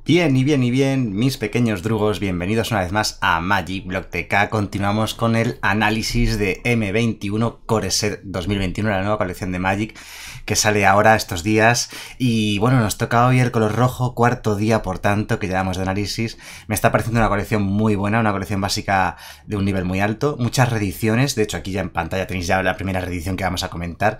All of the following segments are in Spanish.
Bien, mis pequeños drugos, bienvenidos una vez más a Magic Block TK. Continuamos con el análisis de M21 Core Set 2021, la nueva colección de Magic que sale ahora estos días. Y bueno, nos toca hoy el color rojo, cuarto día por tanto que llevamos de análisis. Me está pareciendo una colección muy buena, una colección básica de un nivel muy alto, muchas reediciones, de hecho aquí ya en pantalla tenéis ya la primera reedición que vamos a comentar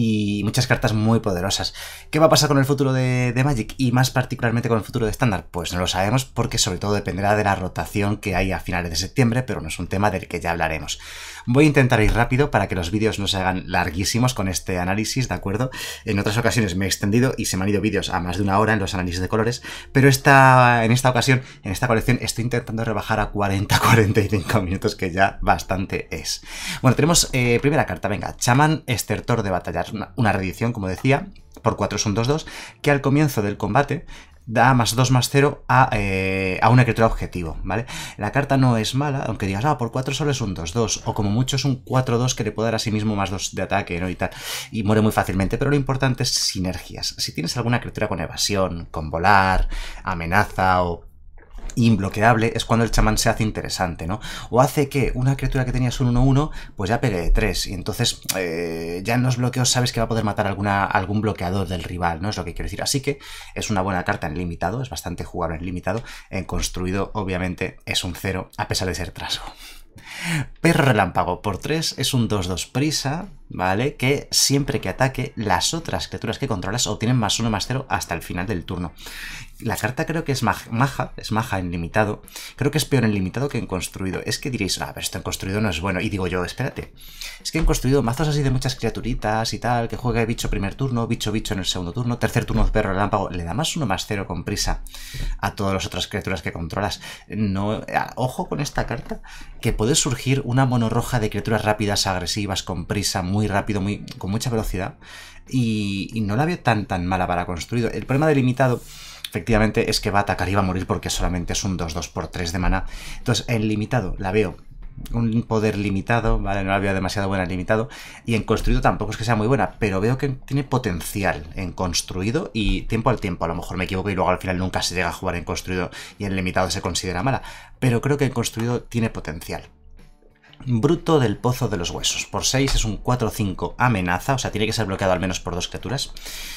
y muchas cartas muy poderosas. ¿Qué va a pasar con el futuro de Magic y más particularmente con el futuro de estándar? Pues no lo sabemos porque sobre todo dependerá de la rotación que hay a finales de septiembre, pero no es un tema del que ya hablaremos. Voy a intentar ir rápido para que los vídeos no se hagan larguísimos con este análisis, ¿de acuerdo? En otras ocasiones me he extendido y se me han ido vídeos a más de una hora en los análisis de colores, pero en esta ocasión, en esta colección, estoy intentando rebajar a 40-45 minutos, que ya bastante es. Bueno, tenemos primera carta, venga, Chamán Estertor de Batallar, una reedición, como decía, por 4 es un 2-2, que al comienzo del combate da +2/+0 a una criatura objetivo, ¿vale? La carta no es mala, aunque digas, por 4 solo es un 2-2, o como mucho es un 4-2 que le puede dar a sí mismo +2 de ataque, ¿no? Y tal, y muere muy fácilmente, pero lo importante es sinergias. Si tienes alguna criatura con evasión, con volar, amenaza o imbloqueable, es cuando el chamán se hace interesante, ¿no? O hace que una criatura que tenías un 1-1 pues ya pegue de 3 y entonces ya en los bloqueos sabes que va a poder matar algún bloqueador del rival, ¿no? Es lo que quiero decir. Así que es una buena carta en limitado, es bastante jugable en limitado. En construido obviamente es un 0 a pesar de ser trasgo. Perro Relámpago por 3 es un 2-2 prisa, ¿vale? Que siempre que ataque, las otras criaturas que controlas obtienen +1/+0 hasta el final del turno. La carta creo que es maja en limitado. Creo que es peor en limitado que en construido. Es que diréis, pero esto en construido no es bueno. Y digo yo, espérate, es que en construido mazos así de muchas criaturitas y tal, que juegue bicho primer turno, bicho en el segundo turno, tercer turno Perro Relámpago, le da +1/+0 con prisa a todas las otras criaturas que controlas. No, ojo con esta carta, que puede surgir una mono roja de criaturas rápidas, agresivas, con prisa, muy rápido, con mucha velocidad. Y no la veo tan mala para construido. El problema de limitado, efectivamente, es que va a atacar y va a morir porque solamente es un 2-2 por 3 de maná. Entonces, en limitado la veo un poder limitado, ¿vale? No la veo demasiado buena en limitado. Y en construido tampoco es que sea muy buena, pero veo que tiene potencial en construido y tiempo al tiempo. A lo mejor me equivoco y luego al final nunca se llega a jugar en construido y en limitado se considera mala. Pero creo que en construido tiene potencial. Bruto del Pozo de los Huesos. Por 6 es un 4-5 amenaza, o sea, tiene que ser bloqueado al menos por 2 criaturas.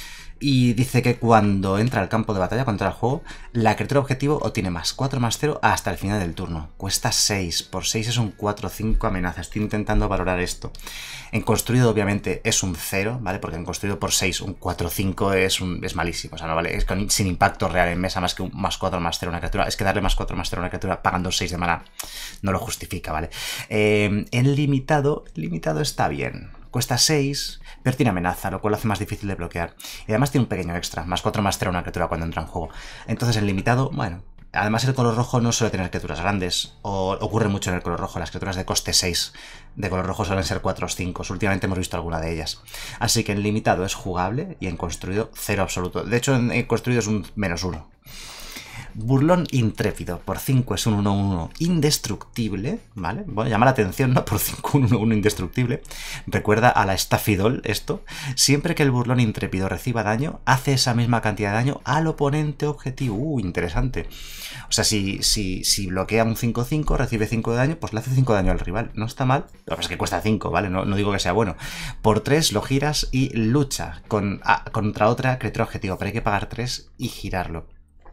Y dice que cuando entra al campo de batalla, cuando entra al juego, la criatura objetivo obtiene +4/+0 hasta el final del turno. Cuesta 6, por 6 es un 4-5 amenaza. Estoy intentando valorar esto. En construido obviamente es un 0, ¿vale? Porque en construido por 6 un 4-5 es malísimo, o sea, no vale, es sin impacto real en mesa, más que un +4/+0 a una criatura. Es que darle +4/+0 a una criatura pagando 6 de mana no lo justifica, ¿vale? En limitado está bien. Cuesta 6, pero tiene amenaza, lo cual lo hace más difícil de bloquear. Y además tiene un pequeño extra, +4/+0 a una criatura cuando entra en juego. Entonces en limitado, bueno, además el color rojo no suele tener criaturas grandes, o ocurre mucho en el color rojo. Las criaturas de coste 6 de color rojo suelen ser 4 o 5, últimamente hemos visto alguna de ellas. Así que en limitado es jugable y en construido 0 absoluto. De hecho en construido es un -1. Burlón Intrépido, por 5 es un 1-1 indestructible, ¿vale? Bueno, llama la atención, ¿no? Por 5 un 1-1 indestructible. Recuerda a la Staphydol esto. Siempre que el Burlón Intrépido reciba daño, hace esa misma cantidad de daño al oponente objetivo. Interesante. O sea, si bloquea un 5-5, recibe 5 de daño, pues le hace 5 de daño al rival. No está mal. Lo que pasa es que cuesta 5, ¿vale? No digo que sea bueno. Por 3 lo giras y lucha contra otra criatura objetivo, pero hay que pagar 3 y girarlo.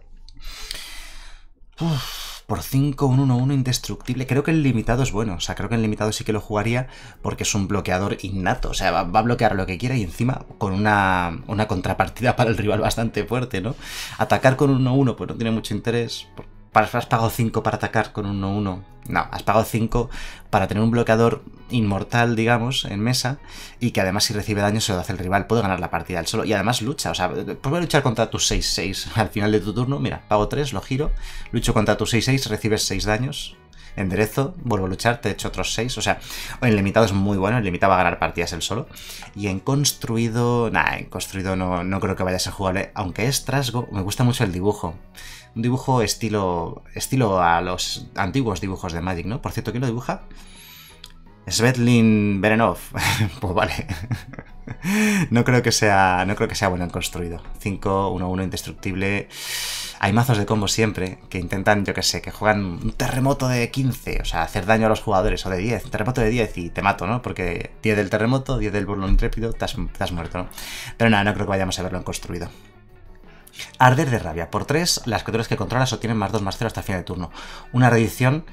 Por 5 un 1-1 indestructible. Creo que el limitado es bueno, o sea, creo que el limitado sí que lo jugaría porque es un bloqueador innato, o sea, va a bloquear lo que quiera y encima con una contrapartida para el rival bastante fuerte, ¿no? Atacar con un 1-1 pues no tiene mucho interés. ¿Has pagado 5 para atacar con un 1-1? No, has pagado 5 para tener un bloqueador inmortal, digamos, en mesa, y que además si recibe daño se lo hace el rival, puede ganar la partida él solo, y además lucha, o sea, puedes luchar contra tus 6-6 al final de tu turno. Mira, pago 3, lo giro, lucho contra tus 6-6, recibes 6 daños, enderezo, vuelvo a luchar, te echo otros 6, o sea, en limitado es muy bueno, en limitado va a ganar partidas él solo, y en construido, en construido no creo que vaya a ser jugable, aunque es trasgo. Me gusta mucho el dibujo. Un dibujo estilo a los antiguos dibujos de Magic, ¿no? Por cierto, ¿quién lo dibuja? Svetlin Berenov. Pues vale. No creo que sea bueno en construido. 5, 1, 1 indestructible. Hay mazos de combo siempre que intentan, yo que sé, que juegan un terremoto de 15, o sea, hacer daño a los jugadores, o de 10, terremoto de 10 y te mato, ¿no? Porque 10 del terremoto, 10 del burlón intrépido, te has muerto, ¿no? Pero nada, no creo que vayamos a verlo en construido. Arder de rabia. Por 3, las criaturas que controlas obtienen +2/+0 hasta el final de turno. Una reedición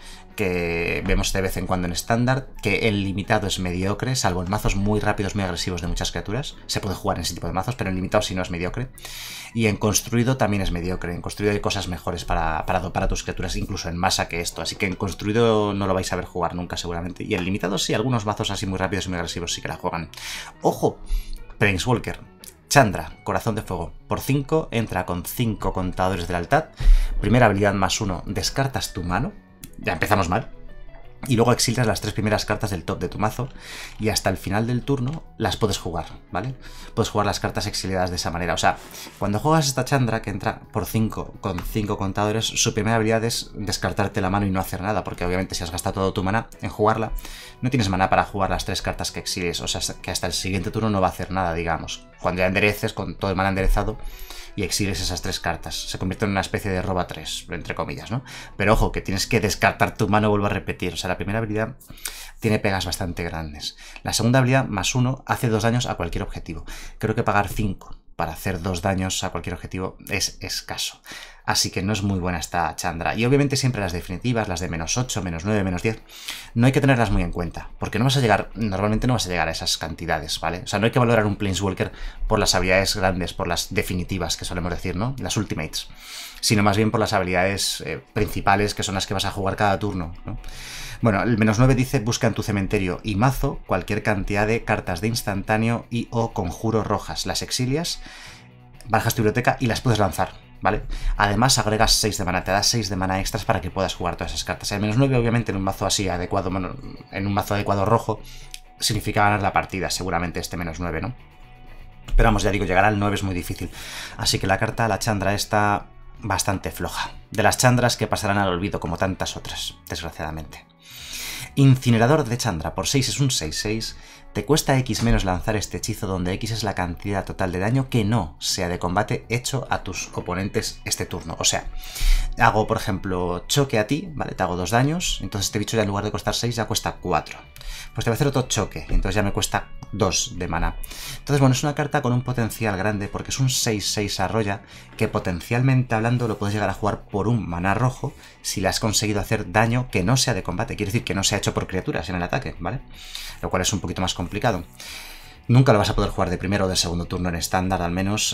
que vemos de vez en cuando en estándar, que el limitado es mediocre, salvo en mazos muy rápidos, muy agresivos de muchas criaturas. Se puede jugar en ese tipo de mazos, pero en limitado si no es mediocre. Y en construido también es mediocre. En construido hay cosas mejores para dopar a tus criaturas, incluso en masa que esto. Así que en construido no lo vais a ver jugar nunca seguramente. Y en limitado sí, algunos mazos así muy rápidos y muy agresivos sí que la juegan. ¡Ojo! Planeswalker. Chandra, Corazón de Fuego. Por 5, entra con 5 contadores de lealtad. Primera habilidad +1, descartas tu mano. Ya empezamos mal. Y luego exilias las 3 primeras cartas del top de tu mazo y hasta el final del turno las puedes jugar, ¿vale? Puedes jugar las cartas exiliadas de esa manera. O sea, cuando juegas esta Chandra, que entra por 5 con 5 contadores, su primera habilidad es descartarte la mano y no hacer nada, porque obviamente si has gastado todo tu mana en jugarla, no tienes mana para jugar las 3 cartas que exilies. O sea, que hasta el siguiente turno no va a hacer nada, digamos. Cuando ya endereces, con todo el mana enderezado, y exiles esas 3 cartas. Se convierte en una especie de roba 3, entre comillas, ¿no? Pero ojo, que tienes que descartar tu mano, vuelvo a repetir. O sea, la primera habilidad tiene pegas bastante grandes. La segunda habilidad, +1, hace 2 daños a cualquier objetivo. Creo que pagar 5 para hacer 2 daños a cualquier objetivo es escaso. Así que no es muy buena esta Chandra. Y obviamente siempre las definitivas, las de -8, -9, -10, no hay que tenerlas muy en cuenta, porque no vas a llegar, normalmente no vas a llegar a esas cantidades, ¿vale? O sea, no hay que valorar un Planeswalker por las habilidades grandes, por las definitivas, que solemos decir, ¿no? Las ultimates, sino más bien por las habilidades principales, que son las que vas a jugar cada turno, ¿no? Bueno, el -9 dice, busca en tu cementerio y mazo cualquier cantidad de cartas de instantáneo y o conjuro rojas. Las exilias, barajas tu biblioteca y las puedes lanzar, ¿vale? Además agregas 6 de mana, te das 6 de mana extras para que puedas jugar todas esas cartas. El -9 obviamente en un mazo así adecuado, en un mazo adecuado rojo, significa ganar la partida, seguramente este -9, ¿no? Pero vamos, ya digo, llegar al 9 es muy difícil. Así que la carta, la Chandra, está bastante floja. De las Chandras que pasarán al olvido, como tantas otras, desgraciadamente. Incinerador de Chandra, por 6 es un 6/6. Te cuesta X menos lanzar este hechizo donde X es la cantidad total de daño que no sea de combate hecho a tus oponentes este turno. O sea, hago, por ejemplo, choque a ti, ¿vale? Te hago 2 daños, entonces este bicho ya en lugar de costar 6 ya cuesta 4. Pues te voy a hacer otro choque, y entonces ya me cuesta 2 de mana. Entonces, bueno, es una carta con un potencial grande porque es un 6/6 arroya que potencialmente hablando lo puedes llegar a jugar por un mana rojo si le has conseguido hacer daño que no sea de combate. Quiere decir que no sea hecho por criaturas en el ataque, ¿vale? Lo cual es un poquito más complicado. Nunca lo vas a poder jugar de primero o de segundo turno en estándar, al menos,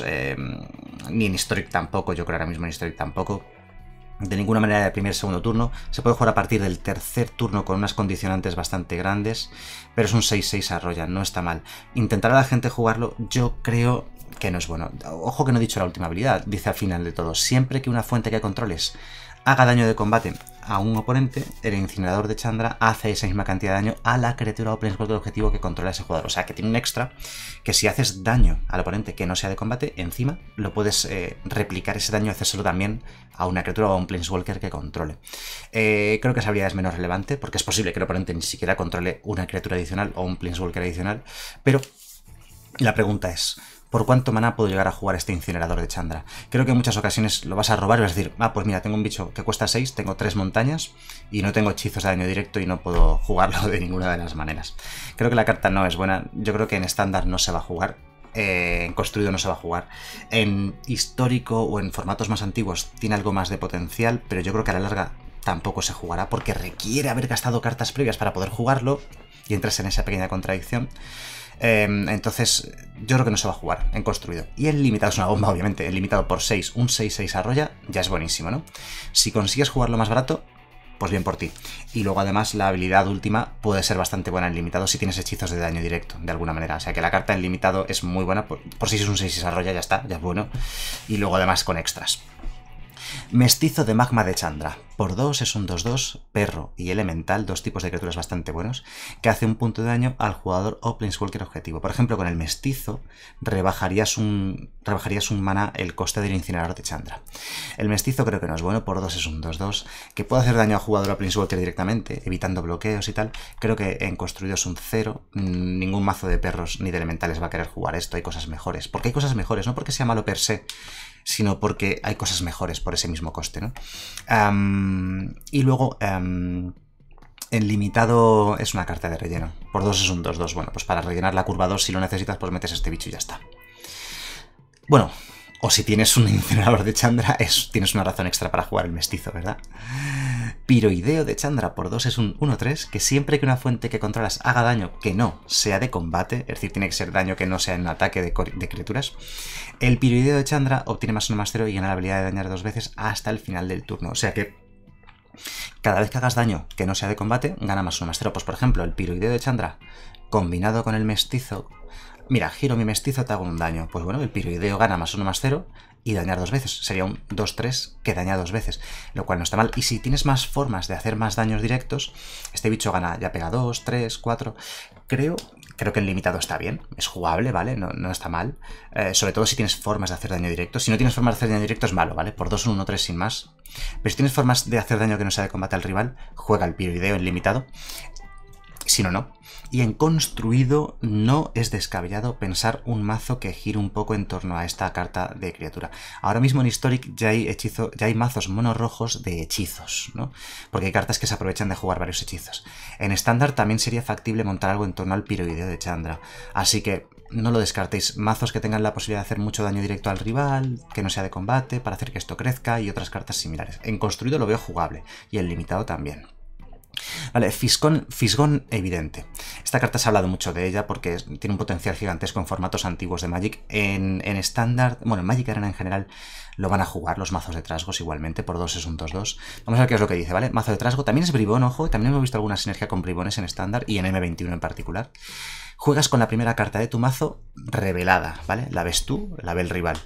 ni en Historic tampoco, yo creo ahora mismo en Historic tampoco. De ninguna manera de primer o segundo turno. Se puede jugar a partir del tercer turno con unas condicionantes bastante grandes, pero es un 6/6 arroya, no está mal. Intentar a la gente jugarlo, yo creo que no es bueno. Ojo que no he dicho la última habilidad, dice al final de todo, siempre que una fuente que controles haga daño de combate a un oponente, el incinerador de Chandra hace esa misma cantidad de daño a la criatura o planeswalker objetivo que controla ese jugador. O sea, que tiene un extra que si haces daño al oponente que no sea de combate, encima lo puedes replicar ese daño y hacérselo también a una criatura o a un planeswalker que controle. Creo que esa habilidad es menos relevante porque es posible que el oponente ni siquiera controle una criatura adicional o un planeswalker adicional, pero la pregunta es, ¿por cuánto maná puedo llegar a jugar este incinerador de Chandra? Creo que en muchas ocasiones lo vas a robar y vas a decir, pues mira, tengo un bicho que cuesta 6, tengo 3 montañas y no tengo hechizos de daño directo y no puedo jugarlo de ninguna de las maneras. Creo que la carta no es buena, yo creo que en estándar no se va a jugar, en construido no se va a jugar, en histórico o en formatos más antiguos tiene algo más de potencial, pero yo creo que a la larga tampoco se jugará porque requiere haber gastado cartas previas para poder jugarlo y entras en esa pequeña contradicción. Entonces yo creo que no se va a jugar en construido. Y el limitado es una bomba, obviamente. El limitado por 6, un 6/6 arroya, ya es buenísimo, ¿no? Si consigues jugarlo más barato, pues bien por ti. Y luego además la habilidad última puede ser bastante buena en limitado si tienes hechizos de daño directo, de alguna manera. O sea que la carta en limitado es muy buena. Por 6 es un 6/6 arroya, ya está, ya es bueno. Y luego además con extras. Mestizo de magma de Chandra. Por 2 es un 2-2, perro y elemental, dos tipos de criaturas bastante buenos, que hace un punto de daño al jugador o planeswalker objetivo. Por ejemplo, con el mestizo rebajarías un mana el coste del incinerador de Chandra. El mestizo creo que no es bueno, por 2 es un 2-2, que puede hacer daño al jugador o planeswalker directamente, evitando bloqueos y tal. Creo que en construido es un 0, ningún mazo de perros ni de elementales va a querer jugar esto, hay cosas mejores. Porque hay cosas mejores, no porque sea malo per se, sino porque hay cosas mejores por ese mismo coste, ¿no? Y luego, en limitado es una carta de relleno. Por 2 es un 2-2. Bueno, pues para rellenar la curva 2, si lo necesitas, pues metes este bicho y ya está. Bueno, o si tienes un incinerador de Chandra, tienes una razón extra para jugar el mestizo, ¿verdad? Piroideo de Chandra por 2 es un 1-3, que siempre que una fuente que controlas haga daño que no sea de combate, es decir, tiene que ser daño que no sea en ataque de criaturas, el Piroideo de Chandra obtiene +1/+0 y gana la habilidad de dañar 2 veces hasta el final del turno. O sea que cada vez que hagas daño que no sea de combate, gana +1/+0. Pues por ejemplo, el Piroideo de Chandra combinado con el mestizo. Mira, giro mi mestizo, te hago un daño. Pues bueno, el Piroideo gana +1/+0 y dañar 2 veces. Sería un 2-3 que daña 2 veces, lo cual no está mal. Y si tienes más formas de hacer más daños directos, este bicho gana, ya pega 2, 3, 4. Creo que en limitado está bien, es jugable, ¿vale? No está mal. Sobre todo si tienes formas de hacer daño directo. Si no tienes formas de hacer daño directo es malo, ¿vale? Por 2 un 1-3 sin más. Pero si tienes formas de hacer daño que no sea de combate al rival, juega el Piroideo en limitado. Si no, no. Y en construido no es descabellado pensar un mazo que gire un poco en torno a esta carta de criatura. Ahora mismo en Historic ya hay mazos monorrojos de hechizos, ¿no? Porque hay cartas que se aprovechan de jugar varios hechizos. En estándar también sería factible montar algo en torno al Piroideo de Chandra. Así que no lo descartéis. Mazos que tengan la posibilidad de hacer mucho daño directo al rival, que no sea de combate, para hacer que esto crezca y otras cartas similares. En construido lo veo jugable y en limitado también. Vale, Fisgón evidente. Esta carta se ha hablado mucho de ella porque tiene un potencial gigantesco en formatos antiguos de Magic. En estándar, bueno, en Magic Arena en general lo van a jugar los mazos de Trasgos igualmente, por 2 es un 2-2. Vamos a ver qué es lo que dice, ¿vale? Mazo de Trasgo, también es Bribón, ojo, y también hemos visto alguna sinergia con Bribones en estándar y en M21 en particular. Juegas con la primera carta de tu mazo revelada, ¿vale? La ves tú, la ve el rival.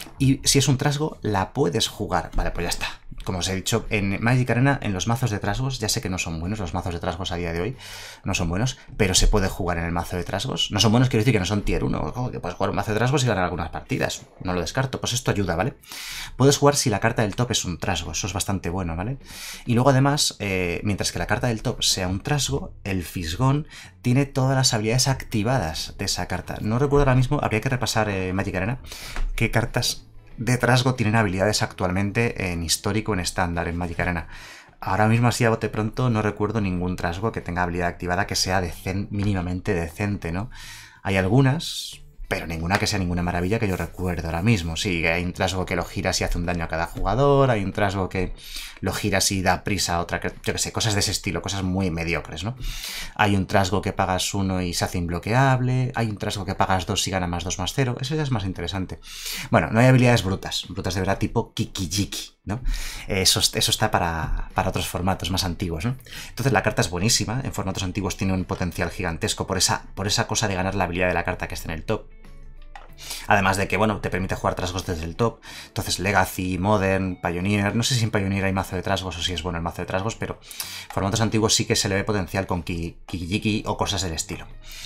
Y si es un Trasgo, la puedes jugar. Vale, pues ya está. Como os he dicho, en Magic Arena, en los mazos de Trasgos, ya sé que no son buenos, los mazos de Trasgos a día de hoy no son buenos, pero se puede jugar en el mazo de Trasgos. No son buenos, quiero decir que no son tier 1, ojo, que puedes jugar un mazo de Trasgos y ganar algunas partidas, no lo descarto, pues esto ayuda, ¿vale? Puedes jugar si la carta del top es un Trasgo, eso es bastante bueno, ¿vale? Y luego además, mientras que la carta del top sea un Trasgo, el Fisgón tiene todas las habilidades activadas de esa carta. No recuerdo ahora mismo, habría que repasar Magic Arena, qué cartas de Trasgo tienen habilidades actualmente en histórico, en estándar, en Magic Arena. Ahora mismo así a bote pronto no recuerdo ningún Trasgo que tenga habilidad activada que sea mínimamente decente, ¿no? Hay algunas, pero ninguna que sea ninguna maravilla que yo recuerdo ahora mismo. Sí, hay un Trasgo que lo giras y hace un daño a cada jugador, hay un Trasgo que lo giras y da prisa a otra, yo que sé, cosas de ese estilo, cosas muy mediocres, ¿no? Hay un Trasgo que pagas 1 y se hace imbloqueable, hay un Trasgo que pagas 2 y gana +2/+0, eso ya es más interesante. Bueno, no hay habilidades brutas de verdad tipo Kikijiki, ¿no? Eso está para otros formatos más antiguos, ¿no? Entonces la carta es buenísima, en formatos antiguos tiene un potencial gigantesco por esa cosa de ganar la habilidad de la carta que está en el top. Además de que, bueno, te permite jugar Trasgos desde el top. Entonces Legacy, Modern, Pioneer... No sé si en Pioneer hay mazo de Trasgos o si es bueno el mazo de Trasgos, pero formatos antiguos sí que se le ve potencial con Kikijiki o cosas del estilo.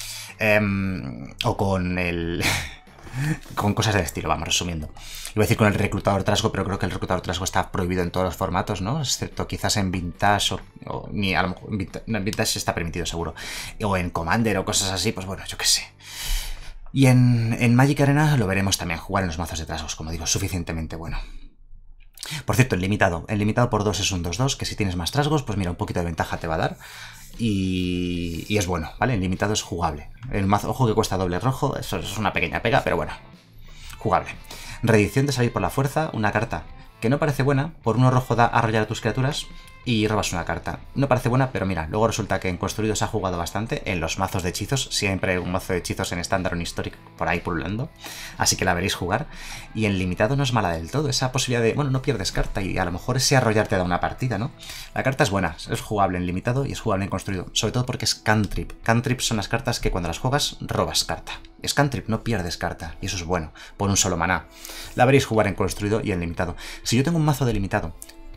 O con el... con cosas del estilo, vamos, resumiendo. Iba a decir con el reclutador Trasgo, pero creo que el reclutador Trasgo está prohibido en todos los formatos, ¿no? Excepto quizás en Vintage o ni a lo mejor en Vintage está permitido seguro. O en Commander o cosas así, pues bueno, yo qué sé. Y en Magic Arena lo veremos también jugar en los mazos de Trasgos, como digo, suficientemente bueno. Por cierto, en limitado por 2 es un 2-2, que si tienes más Trasgos, pues mira, un poquito de ventaja te va a dar. Y es bueno, ¿vale? En limitado es jugable. El mazo, ojo que cuesta doble rojo, eso es una pequeña pega, pero bueno, jugable. Reedición de salir por la fuerza, una carta que no parece buena, por 1 rojo da arrollar a tus criaturas y robas una carta. No parece buena, pero mira, luego resulta que en construido se ha jugado bastante, en los mazos de hechizos, siempre hay un mazo de hechizos en estándar o en histórico por ahí pululando, así que la veréis jugar. Y en limitado no es mala del todo, esa posibilidad de, bueno, no pierdes carta y a lo mejor ese arrollar te da una partida, ¿no? La carta es buena, es jugable en limitado y es jugable en construido, sobre todo porque es cantrip. Cantrip son las cartas que cuando las juegas robas carta. Es cantrip, no pierdes carta, y eso es bueno, por un solo maná. La veréis jugar en construido y en limitado. Si yo tengo un mazo de limitado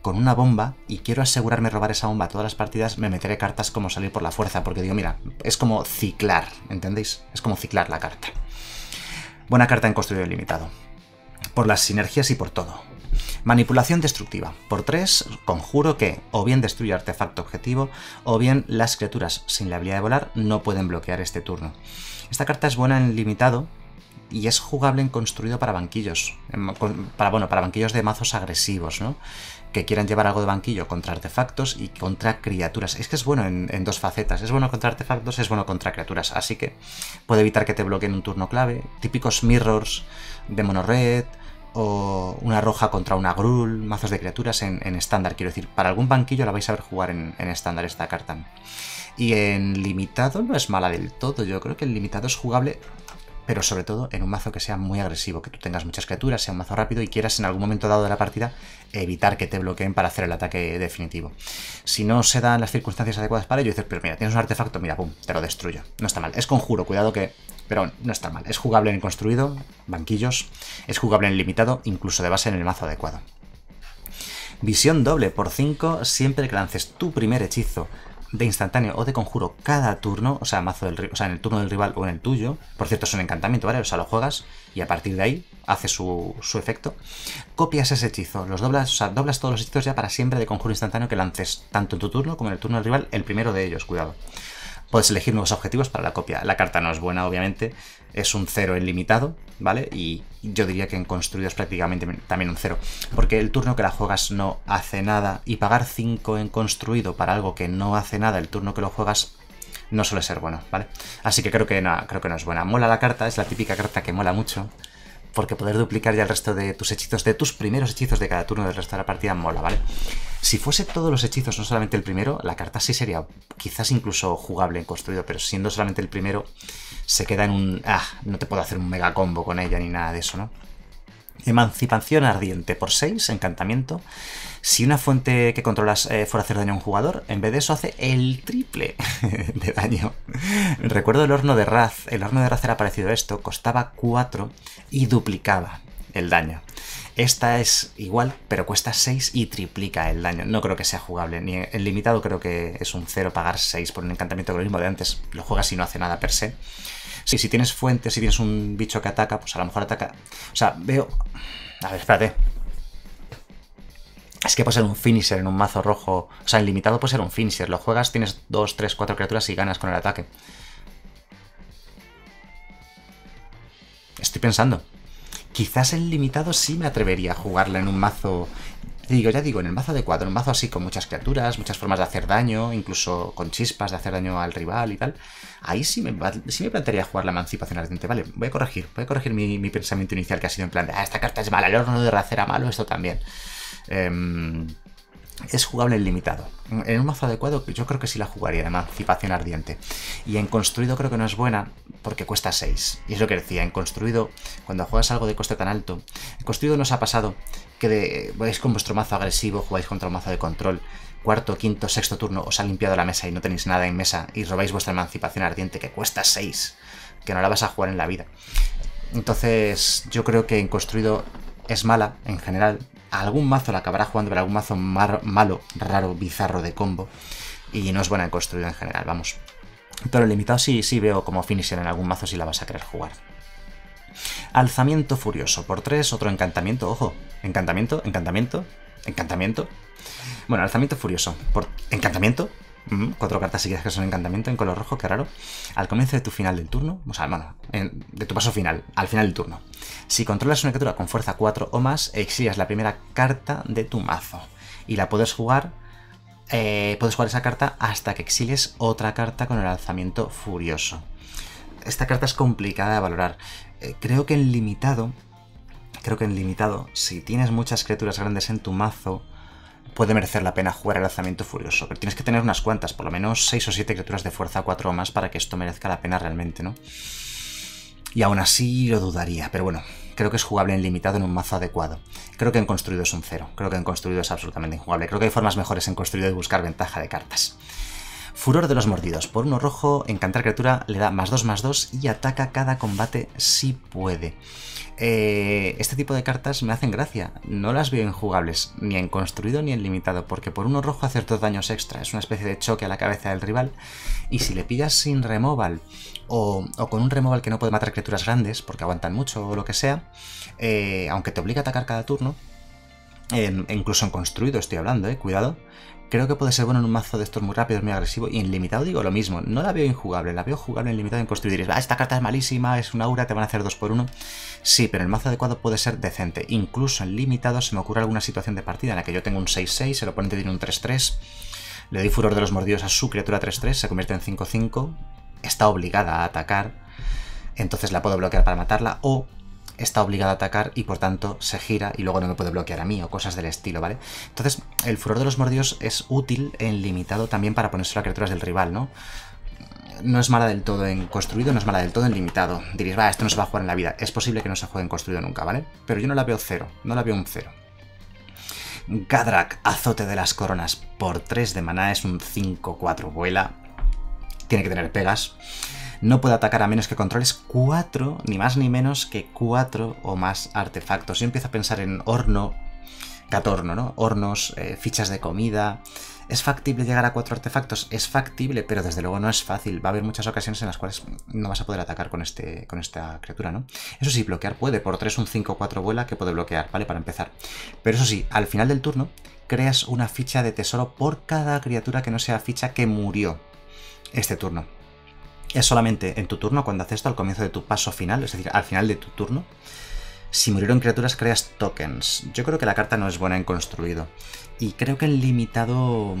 con una bomba y quiero asegurarme robar esa bomba todas las partidas, me meteré cartas como salir por la fuerza, porque digo, mira, es como ciclar, ¿entendéis? Es como ciclar la carta. Buena carta en construido ilimitado, por las sinergias y por todo. Manipulación destructiva. Por 3, conjuro que o bien destruye artefacto objetivo, o bien las criaturas sin la habilidad de volar no pueden bloquear este turno. Esta carta es buena en limitado, y es jugable en construido para banquillos, para banquillos de mazos agresivos, ¿no? Que quieran llevar algo de banquillo contra artefactos y contra criaturas. Es que es bueno en dos facetas, es bueno contra artefactos, es bueno contra criaturas, así que puede evitar que te bloqueen un turno clave. Típicos mirrors de mono red, o una roja contra una Gruul, mazos de criaturas en estándar, quiero decir, para algún banquillo la vais a ver jugar en estándar esta carta. Y en limitado no es mala del todo, yo creo que en limitado es jugable, pero sobre todo en un mazo que sea muy agresivo, que tú tengas muchas criaturas, sea un mazo rápido y quieras en algún momento dado de la partida evitar que te bloqueen para hacer el ataque definitivo. Si no se dan las circunstancias adecuadas para ello, dices, pero mira, tienes un artefacto, mira, pum, te lo destruyo. No está mal, es conjuro, cuidado que... pero no está mal, es jugable en construido, banquillos, es jugable en limitado, incluso de base en el mazo adecuado. Visión doble por 5, siempre que lances tu primer hechizo de instantáneo o de conjuro cada turno, o sea, en el turno del rival o en el tuyo. Por cierto, es un encantamiento, ¿vale? O sea, lo juegas y a partir de ahí hace su efecto. Copias ese hechizo, los doblas, o sea, doblas todos los hechizos ya para siempre de conjuro instantáneo que lances tanto en tu turno como en el turno del rival, el primero de ellos, cuidado. Puedes elegir nuevos objetivos para la copia. La carta no es buena, obviamente. Es un 0 en limitado, ¿vale? Y yo diría que en construido es prácticamente también un 0. Porque el turno que la juegas no hace nada. Y pagar 5 en construido para algo que no hace nada el turno que lo juegas no suele ser bueno, ¿vale? Así que creo que no es buena. Mola la carta, es la típica carta que mola mucho. Porque poder duplicar ya el resto de tus hechizos, de tus primeros hechizos de cada turno del resto de la partida, mola, ¿vale? Si fuese todos los hechizos, no solamente el primero, la carta sí sería quizás incluso jugable en construido, pero siendo solamente el primero, se queda en un... no te puedo hacer un mega combo con ella ni nada de eso, ¿no? Emancipación ardiente por 6, encantamiento. Si una fuente que controlas fuera a hacer daño a un jugador, en vez de eso hace el triple de daño. Recuerdo el horno de Raz. El horno de Raz era parecido a esto, costaba 4 y duplicaba el daño. Esta es igual, pero cuesta 6 y triplica el daño. No creo que sea jugable. Ni en limitado creo que es un 0 pagar 6 por un encantamiento con lo mismo de antes. Lo juegas y no hace nada per se. Sí, si tienes fuentes, si tienes un bicho que ataca, pues a lo mejor ataca... O sea, veo... A ver, espérate. Es que puede ser un finisher en un mazo rojo. O sea, en limitado puede ser un finisher. Lo juegas, tienes 2, 3, 4 criaturas y ganas con el ataque. Estoy pensando. Quizás en limitado sí me atrevería a jugarla en un mazo... Ya digo, en el mazo adecuado, en un mazo así con muchas criaturas, muchas formas de hacer daño, incluso con chispas de hacer daño al rival y tal. Ahí sí me plantearía jugar la emancipación ardiente. Vale, voy a corregir mi pensamiento inicial que ha sido en plan de, esta carta es mala, el horno de Raz era malo, esto también. Es jugable en limitado. En un mazo adecuado yo creo que sí la jugaría, de emancipación ardiente. Y en construido creo que no es buena porque cuesta 6. Y es lo que decía, en construido, cuando juegas algo de coste tan alto, en construido nos ha pasado que vais con vuestro mazo agresivo, jugáis contra un mazo de control, cuarto, quinto, sexto turno, os ha limpiado la mesa y no tenéis nada en mesa y robáis vuestra emancipación ardiente que cuesta 6, que no la vas a jugar en la vida. Entonces yo creo que en construido es mala en general. Algún mazo la acabará jugando, pero algún mazo malo, raro, bizarro de combo. Y no es buena en construido en general, vamos. Pero en limitado sí veo como finisher en algún mazo si la vas a querer jugar. Alzamiento furioso por 3, otro encantamiento, ojo. Encantamiento. Bueno, alzamiento furioso por encantamiento. 4 cartas seguidas que son encantamiento en color rojo, qué raro. Al comienzo de tu final del turno, o sea, bueno, de tu paso final, al final del turno. Si controlas una criatura con fuerza 4 o más, exilias la primera carta de tu mazo. Y la puedes jugar esa carta hasta que exilies otra carta con el alzamiento furioso. Esta carta es complicada de valorar. Creo que en limitado, si tienes muchas criaturas grandes en tu mazo, puede merecer la pena jugar el alzamiento furioso, pero tienes que tener unas cuantas, por lo menos 6 o 7 criaturas de fuerza 4 o más para que esto merezca la pena realmente, ¿no? Y aún así lo dudaría, pero bueno, creo que es jugable en limitado en un mazo adecuado. Creo que en construido es un 0, creo que en construido es absolutamente injugable. Creo que hay formas mejores en construido de buscar ventaja de cartas. Furor de los mordidos. Por 1 rojo, encantar criatura le da +2/+2 y ataca cada combate si puede. Este tipo de cartas me hacen gracia. No las veo injugables, ni en construido ni en limitado, porque por 1 rojo hacer 2 daños extra. Es una especie de choque a la cabeza del rival. Y si le pillas sin removal, o con un removal que no puede matar criaturas grandes, porque aguantan mucho o lo que sea, aunque te obliga a atacar cada turno, incluso en construido estoy hablando, cuidado. Creo que puede ser bueno en un mazo de estos muy rápidos, muy agresivo. Y en limitado digo lo mismo. No la veo injugable, la veo jugable en limitado. En construido diréis, esta carta es malísima, es un aura, te van a hacer 2x1. Sí, pero el mazo adecuado puede ser decente. Incluso en limitado se me ocurre alguna situación de partida en la que yo tengo un 6-6, el oponente tiene un 3-3. Le doy furor de los mordidos a su criatura 3-3, se convierte en 5-5. Está obligada a atacar. Entonces la puedo bloquear para matarla. O está obligada a atacar y por tanto se gira y luego no me puede bloquear a mí o cosas del estilo, ¿vale? Entonces el furor de los mordidos es útil en limitado también para ponerse a criaturas del rival, ¿no? No es mala del todo en construido, no es mala del todo en limitado. Diréis, esto no se va a jugar en la vida. Es posible que no se juegue en construido nunca, ¿vale? Pero yo no la veo 0, no la veo un 0. Gadrak, azote de las coronas. Por 3 de maná es un 5-4, vuela. Tiene que tener pegas. No puede atacar a menos que controles 4, ni más ni menos que 4 o más artefactos. Yo empiezo a pensar en horno, catorno, ¿no? Hornos, fichas de comida. ¿Es factible llegar a 4 artefactos? Es factible, pero desde luego no es fácil. Va a haber muchas ocasiones en las cuales no vas a poder atacar con esta criatura, ¿no? Eso sí, bloquear puede. Por 3 un 5-4 vuela que puede bloquear, ¿vale? Para empezar. Pero eso sí, al final del turno creas una ficha de tesoro por cada criatura que no sea ficha que murió este turno. Es solamente en tu turno cuando haces esto al comienzo de tu paso final, es decir, al final de tu turno. Si murieron criaturas creas tokens. Yo creo que la carta no es buena en construido. Y creo que en limitado...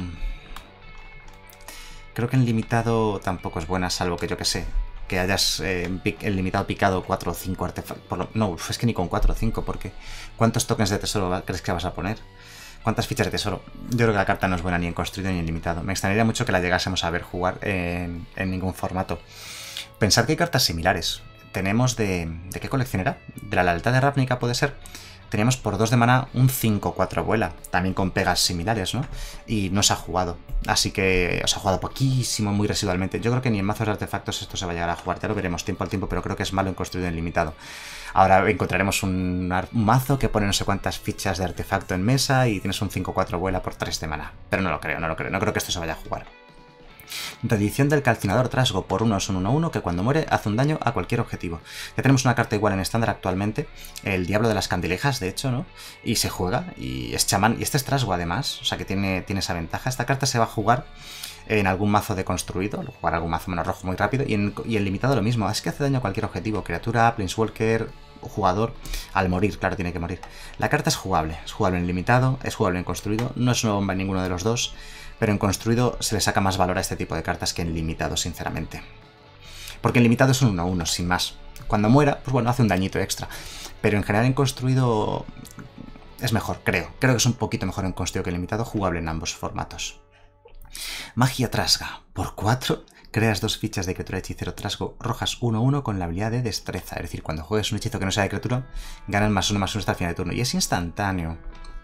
tampoco es buena, salvo que yo que sé, que hayas en limitado picado 4 o 5 artefactos. No, es que ni con 4 o 5, porque ¿cuántos tokens de tesoro crees que vas a poner? ¿Cuántas fichas de tesoro? Yo creo que la carta no es buena ni en construido ni en limitado. Me extrañaría mucho que la llegásemos a ver jugar en ningún formato. Pensar que hay cartas similares. Tenemos ¿de qué colección era? De la lealtad de Ravnica puede ser. Teníamos por 2 de maná un 5-4 vuela, también con pegas similares, ¿no? Y no se ha jugado, así que se ha jugado poquísimo, muy residualmente. Yo creo que ni en mazos de artefactos esto se va a llegar a jugar, ya lo veremos tiempo al tiempo, pero creo que es malo en construido en limitado. Ahora encontraremos un mazo que pone no sé cuántas fichas de artefacto en mesa y tienes un 5-4 vuela por 3 de maná, pero no creo que esto se vaya a jugar. Reedición del calcinador trasgo. Por 1 es un 1-1 que cuando muere hace un daño a cualquier objetivo. Ya tenemos una carta igual en estándar actualmente, el Diablo de las Candilejas, de hecho, ¿no? Y se juega, y es chamán, y este es trasgo además, o sea que tiene esa ventaja. Esta carta se va a jugar en algún mazo de construido, lo jugará algún mazo menos rojo muy rápido, y en limitado lo mismo, es que hace daño a cualquier objetivo, criatura, planeswalker, jugador, al morir, claro, tiene que morir. La carta es jugable en limitado, es jugable en construido, no es una bomba en ninguno de los dos, pero en construido se le saca más valor a este tipo de cartas que en limitado, sinceramente. Porque en limitado es un 1-1, sin más. Cuando muera, pues bueno, hace un dañito extra. Pero en general en construido es mejor, creo. Creo que es un poquito mejor en construido que en limitado, jugable en ambos formatos. Magia Trasga. Por 4 creas 2 fichas de criatura hechicero trasgo rojas 1-1 con la habilidad de destreza. Es decir, cuando juegues un hechizo que no sea de criatura, ganan +1/+1 hasta el final de turno. Y es instantáneo.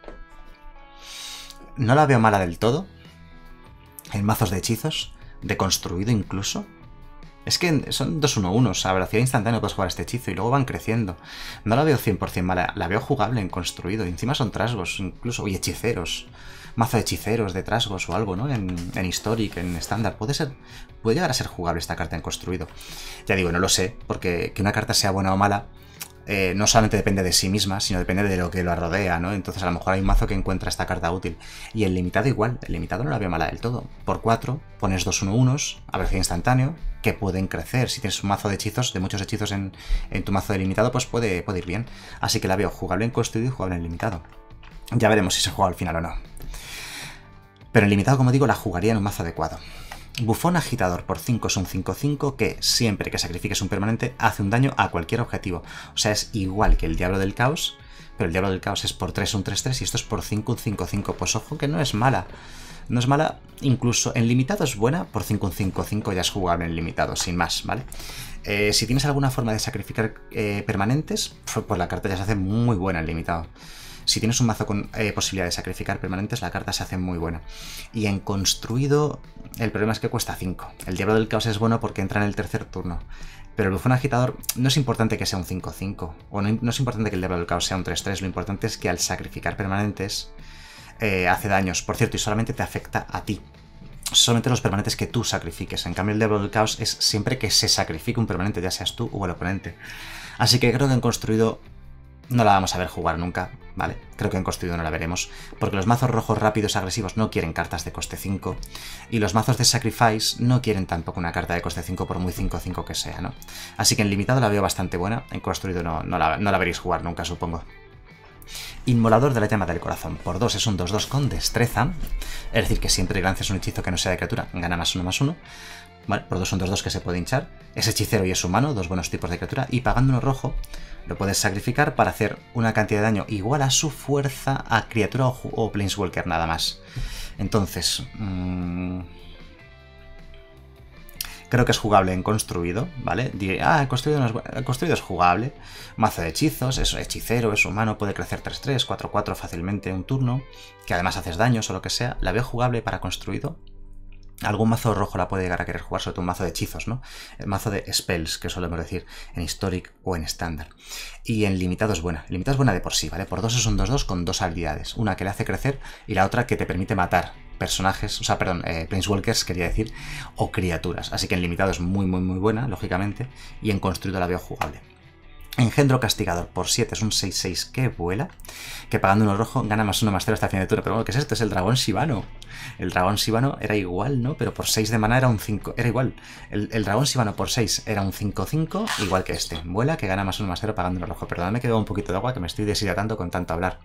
No la veo mala del todo. En mazos de hechizos, de construido incluso. Es que son 2-1-1, a velocidad instantánea puedes jugar este hechizo y luego van creciendo. No la veo 100% mala, la veo jugable en construido. Y encima son trasgos incluso, y hechiceros. Mazo de hechiceros, de trasgos o algo, ¿no? En Historic, en estándar. Puede llegar a ser jugable esta carta en construido. Ya digo, no lo sé, porque que una carta sea buena o mala no solamente depende de sí misma, sino depende de lo que lo rodea, ¿no? Entonces a lo mejor hay un mazo que encuentra esta carta útil. Y el limitado igual, el limitado no la veo mala del todo. Por 4 pones 2-1-1s a velocidad instantáneo que pueden crecer. Si tienes un mazo de hechizos, de muchos hechizos en tu mazo de limitado, pues puede ir bien. Así que la veo jugable en construido y jugable en limitado. Ya veremos si se juega al final o no. Pero en limitado, como digo, la jugaría en un mazo adecuado. Bufón agitador por 5 es un 5-5 que siempre que sacrifiques un permanente hace un daño a cualquier objetivo. O sea, es igual que el Diablo del Caos, pero el Diablo del Caos es por 3 un 3-3 y esto es por 5 un 5-5. Pues ojo que no es mala. No es mala, incluso en limitado es buena, por 5 un 5-5 ya es jugable en limitado, sin más, ¿vale? Si tienes alguna forma de sacrificar permanentes, pues la carta ya se hace muy buena en limitado. Si tienes un mazo con posibilidad de sacrificar permanentes, la carta se hace muy buena. Y en construido, el problema es que cuesta 5. El Diablo del Caos es bueno porque entra en el tercer turno. Pero el Bufón Agitador no es importante que sea un 5-5. O no es importante que el Diablo del Caos sea un 3-3. Lo importante es que al sacrificar permanentes hace daños. Por cierto, y solamente te afecta a ti. Solamente los permanentes que tú sacrifiques. En cambio, el Diablo del Caos es siempre que se sacrifique un permanente, ya seas tú o el oponente. Así que creo que en construido no la vamos a ver jugar nunca, ¿vale? Creo que en construido no la veremos, porque los mazos rojos rápidos agresivos no quieren cartas de coste 5, y los mazos de Sacrifice no quieren tampoco una carta de coste 5 por muy 5-5 que sea, ¿no? Así que en limitado la veo bastante buena, en construido no la veréis jugar nunca, supongo. Inmolador de la llama del corazón. Por 2 es un 2-2 con destreza, es decir, que siempre que lances un hechizo que no sea de criatura, gana +1/+1. Vale, por 2 son 2-2 que se puede hinchar. Es hechicero y es humano, dos buenos tipos de criatura. Y pagando uno rojo, lo puedes sacrificar para hacer una cantidad de daño igual a su fuerza a criatura o Planeswalker nada más. Entonces, creo que es jugable en construido, ¿vale? Diré, construido es jugable. Mazo de hechizos, es hechicero, es humano, puede crecer 3-3, 4-4 fácilmente un turno, que además haces daños o lo que sea. La veo jugable para construido. Algún mazo rojo la puede llegar a querer jugar, sobre todo un mazo de hechizos, ¿no? El mazo de spells, que solemos decir en Historic o en estándar. Y en limitado es buena. Limitado es buena de por sí, ¿vale? Por 2 es un 2-2 con dos habilidades. Una que le hace crecer y la otra que te permite matar personajes, o sea, perdón, Planeswalkers, quería decir, o criaturas. Así que en limitado es muy buena, lógicamente, y en construido la veo jugable. Engendro Castigador por 7 es un 6-6 que vuela, que pagando uno rojo gana +1/+0 hasta el final de turno. Pero bueno, ¿qué es esto? Es el dragón Shivano. El dragón Shivano era igual, ¿no? Pero por 6 de maná era un 5. Era igual. El dragón Shivano por 6 era un 5-5, igual que este. Vuela, que gana +1/+0 pagando uno rojo. Perdóname que bebo un poquito de agua, que me estoy deshidratando con tanto hablar.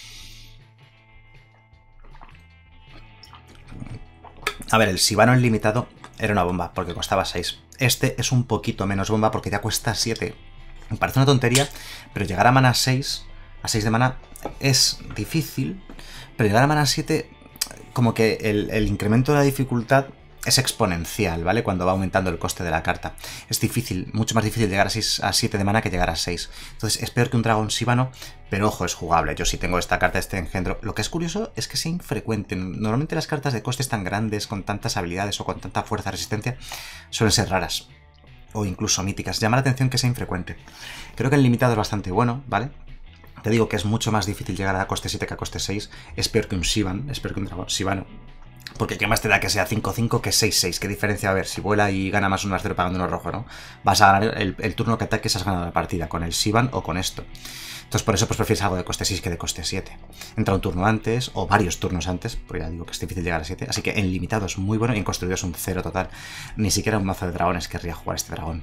A ver, el Shivano en limitado era una bomba, porque costaba 6. Este es un poquito menos bomba, porque ya cuesta 7. Me parece una tontería, pero llegar a mana 6, a 6 de mana, es difícil, pero llegar a mana 7, como que el incremento de la dificultad es exponencial, ¿vale? Cuando va aumentando el coste de la carta. Es difícil, mucho más difícil llegar a 7 de mana que llegar a 6. Entonces es peor que un dragón Shivano, pero ojo, es jugable. Yo sí tengo esta carta, este engendro. Lo que es curioso es que sea infrecuente. Normalmente las cartas de costes tan grandes, con tantas habilidades o con tanta fuerza resistencia, suelen ser raras. O incluso míticas. Llama la atención que sea infrecuente. Creo que el limitado es bastante bueno, ¿vale? Te digo que es mucho más difícil llegar a coste 7 que a coste 6. Es peor que un Shivan, es peor que un dragón Shivano. Porque qué más te da que sea 5-5 que 6-6. ¿Qué diferencia va a haber? Si vuela y gana +1/+0 pagando uno rojo, ¿no? Vas a ganar el turno que ataques, has ganado la partida con el Shivan o con esto. Entonces por eso pues prefieres algo de coste 6 que de coste 7. Entra un turno antes o varios turnos antes, porque ya digo que es difícil llegar a 7. Así que en limitado es muy bueno y en construido es un 0 total. Ni siquiera un mazo de dragones querría jugar este dragón.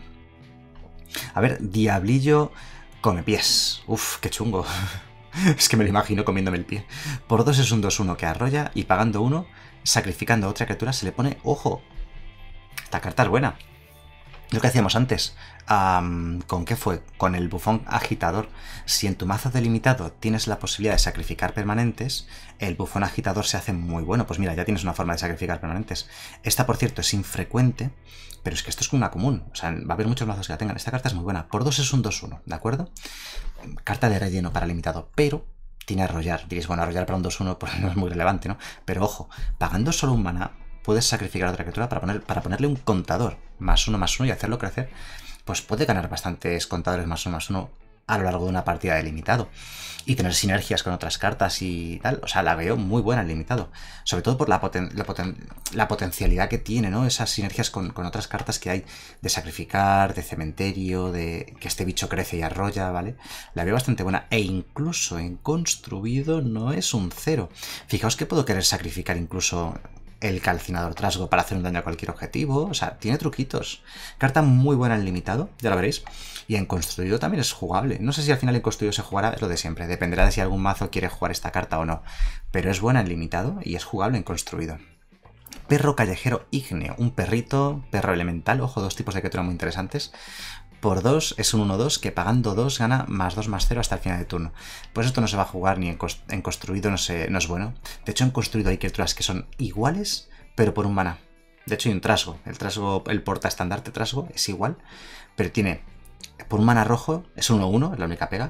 A ver, Diablillo come pies. Uf, qué chungo. Es que me lo imagino comiéndome el pie. Por 2 es un 2-1 que arrolla y pagando 1, sacrificando a otra criatura, se le pone ojo. Esta carta es buena. Lo que hacíamos antes, ¿con qué fue? Con el Bufón Agitador. Si en tu mazo delimitado tienes la posibilidad de sacrificar permanentes, el Bufón Agitador se hace muy bueno. Pues mira, ya tienes una forma de sacrificar permanentes. Esta, por cierto, es infrecuente, pero es que esto es una común. O sea, va a haber muchos mazos que la tengan. Esta carta es muy buena. Por 2 es un 2-1, ¿de acuerdo? Carta de relleno para limitado, pero tiene arrollar. Diréis, bueno, arrollar para un 2-1 pues no es muy relevante, ¿no? Pero ojo, pagando solo un maná, puedes sacrificar a otra criatura para ponerle un contador +1/+1 y hacerlo crecer, pues puede ganar bastantes contadores +1/+1 a lo largo de una partida de limitado. Y tener sinergias con otras cartas y tal. O sea, la veo muy buena en limitado. Sobre todo por la potencialidad que tiene, ¿no? Esas sinergias con otras cartas que hay de sacrificar, de cementerio, de que este bicho crece y arrolla, ¿vale? La veo bastante buena. E incluso en construido no es un 0. Fijaos que puedo querer sacrificar incluso el calcinador trasgo para hacer un daño a cualquier objetivo. O sea, tiene truquitos. Carta muy buena en limitado, ya lo veréis. Y en construido también es jugable. No sé si al final en construido se jugará, es lo de siempre. Dependerá de si algún mazo quiere jugar esta carta o no. Pero es buena en limitado y es jugable en construido. Perro callejero ígneo. Un perrito, perro elemental. Ojo, dos tipos de criatura muy interesantes. Por 2 es un 1-2 que pagando 2 gana +2/+0 hasta el final de turno. Pues esto no se va a jugar ni en construido, no es bueno. De hecho, en construido hay criaturas que son iguales, pero por un maná. De hecho, hay un trasgo. El trasgo, el portaestandarte trasgo es igual, pero tiene por un maná rojo, es un 1-1, es la única pega,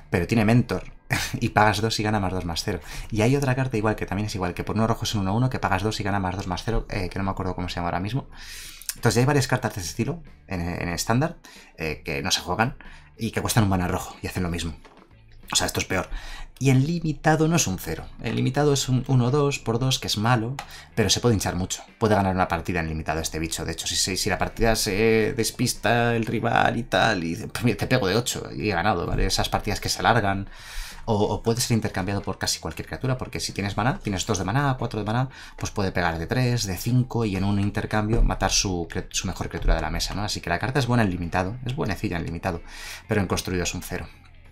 pero tiene Mentor. Y pagas 2 y gana más 2 más 0. Y hay otra carta igual, que también es igual, que por 1 rojo es un 1-1, que pagas 2 y gana más 2 más 0, que no me acuerdo cómo se llama ahora mismo. Entonces ya hay varias cartas de ese estilo en estándar, que no se juegan y que cuestan un mana rojo y hacen lo mismo. O sea, esto es peor. Y en limitado no es un 0. En limitado es un 1-2 por 2, que es malo, pero se puede hinchar mucho. Puede ganar una partida en limitado este bicho. De hecho, si la partida se despista el rival y tal, y pues mira, te pego de 8 y he ganado, ¿vale? Esas partidas que se alargan. O puede ser intercambiado por casi cualquier criatura, porque si tienes maná, tienes 2 de maná, 4 de maná, pues puede pegar de 3, de 5 y en un intercambio matar su mejor criatura de la mesa, ¿no? Así que la carta es buena en limitado, es buenecilla en limitado, pero en construido es un 0.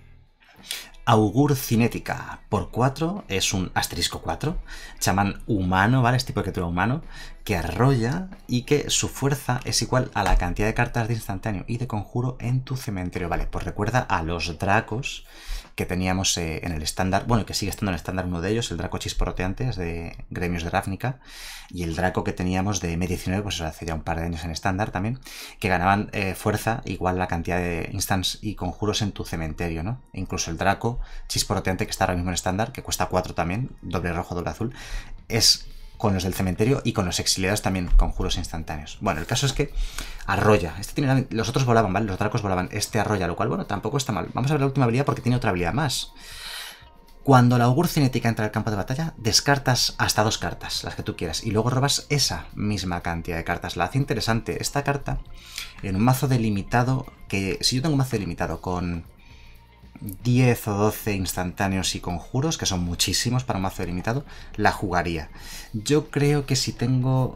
Augur Cinética por 4 es un asterisco 4, chamán humano, ¿vale? Es tipo de criatura humano, que arrolla y que su fuerza es igual a la cantidad de cartas de instantáneo y de conjuro en tu cementerio, ¿vale? Pues recuerda a los dracos que teníamos en el estándar, bueno, que sigue estando en el estándar uno de ellos, el Draco Chisporroteantes de Gremios de Ravnica, y el Draco que teníamos de M19, pues hace ya un par de años en estándar también, que ganaban fuerza igual a la cantidad de instants y conjuros en tu cementerio, ¿no? E incluso el Draco Chisporroteante, que está ahora mismo en estándar, que cuesta 4 también, doble rojo, doble azul, es con los del cementerio y con los exiliados también conjuros instantáneos. Bueno, el caso es que arrolla. Los otros volaban, ¿vale? Los dracos volaban. Este arrolla, lo cual, bueno, tampoco está mal. Vamos a ver la última habilidad porque tiene otra habilidad más. Cuando la augur cinética entra al campo de batalla, descartas hasta 2 cartas, las que tú quieras, y luego robas esa misma cantidad de cartas. La hace interesante esta carta en un mazo delimitado, que si yo tengo un mazo delimitado con 10 o 12 instantáneos y conjuros, que son muchísimos para un mazo delimitado, la jugaría. Yo creo que si tengo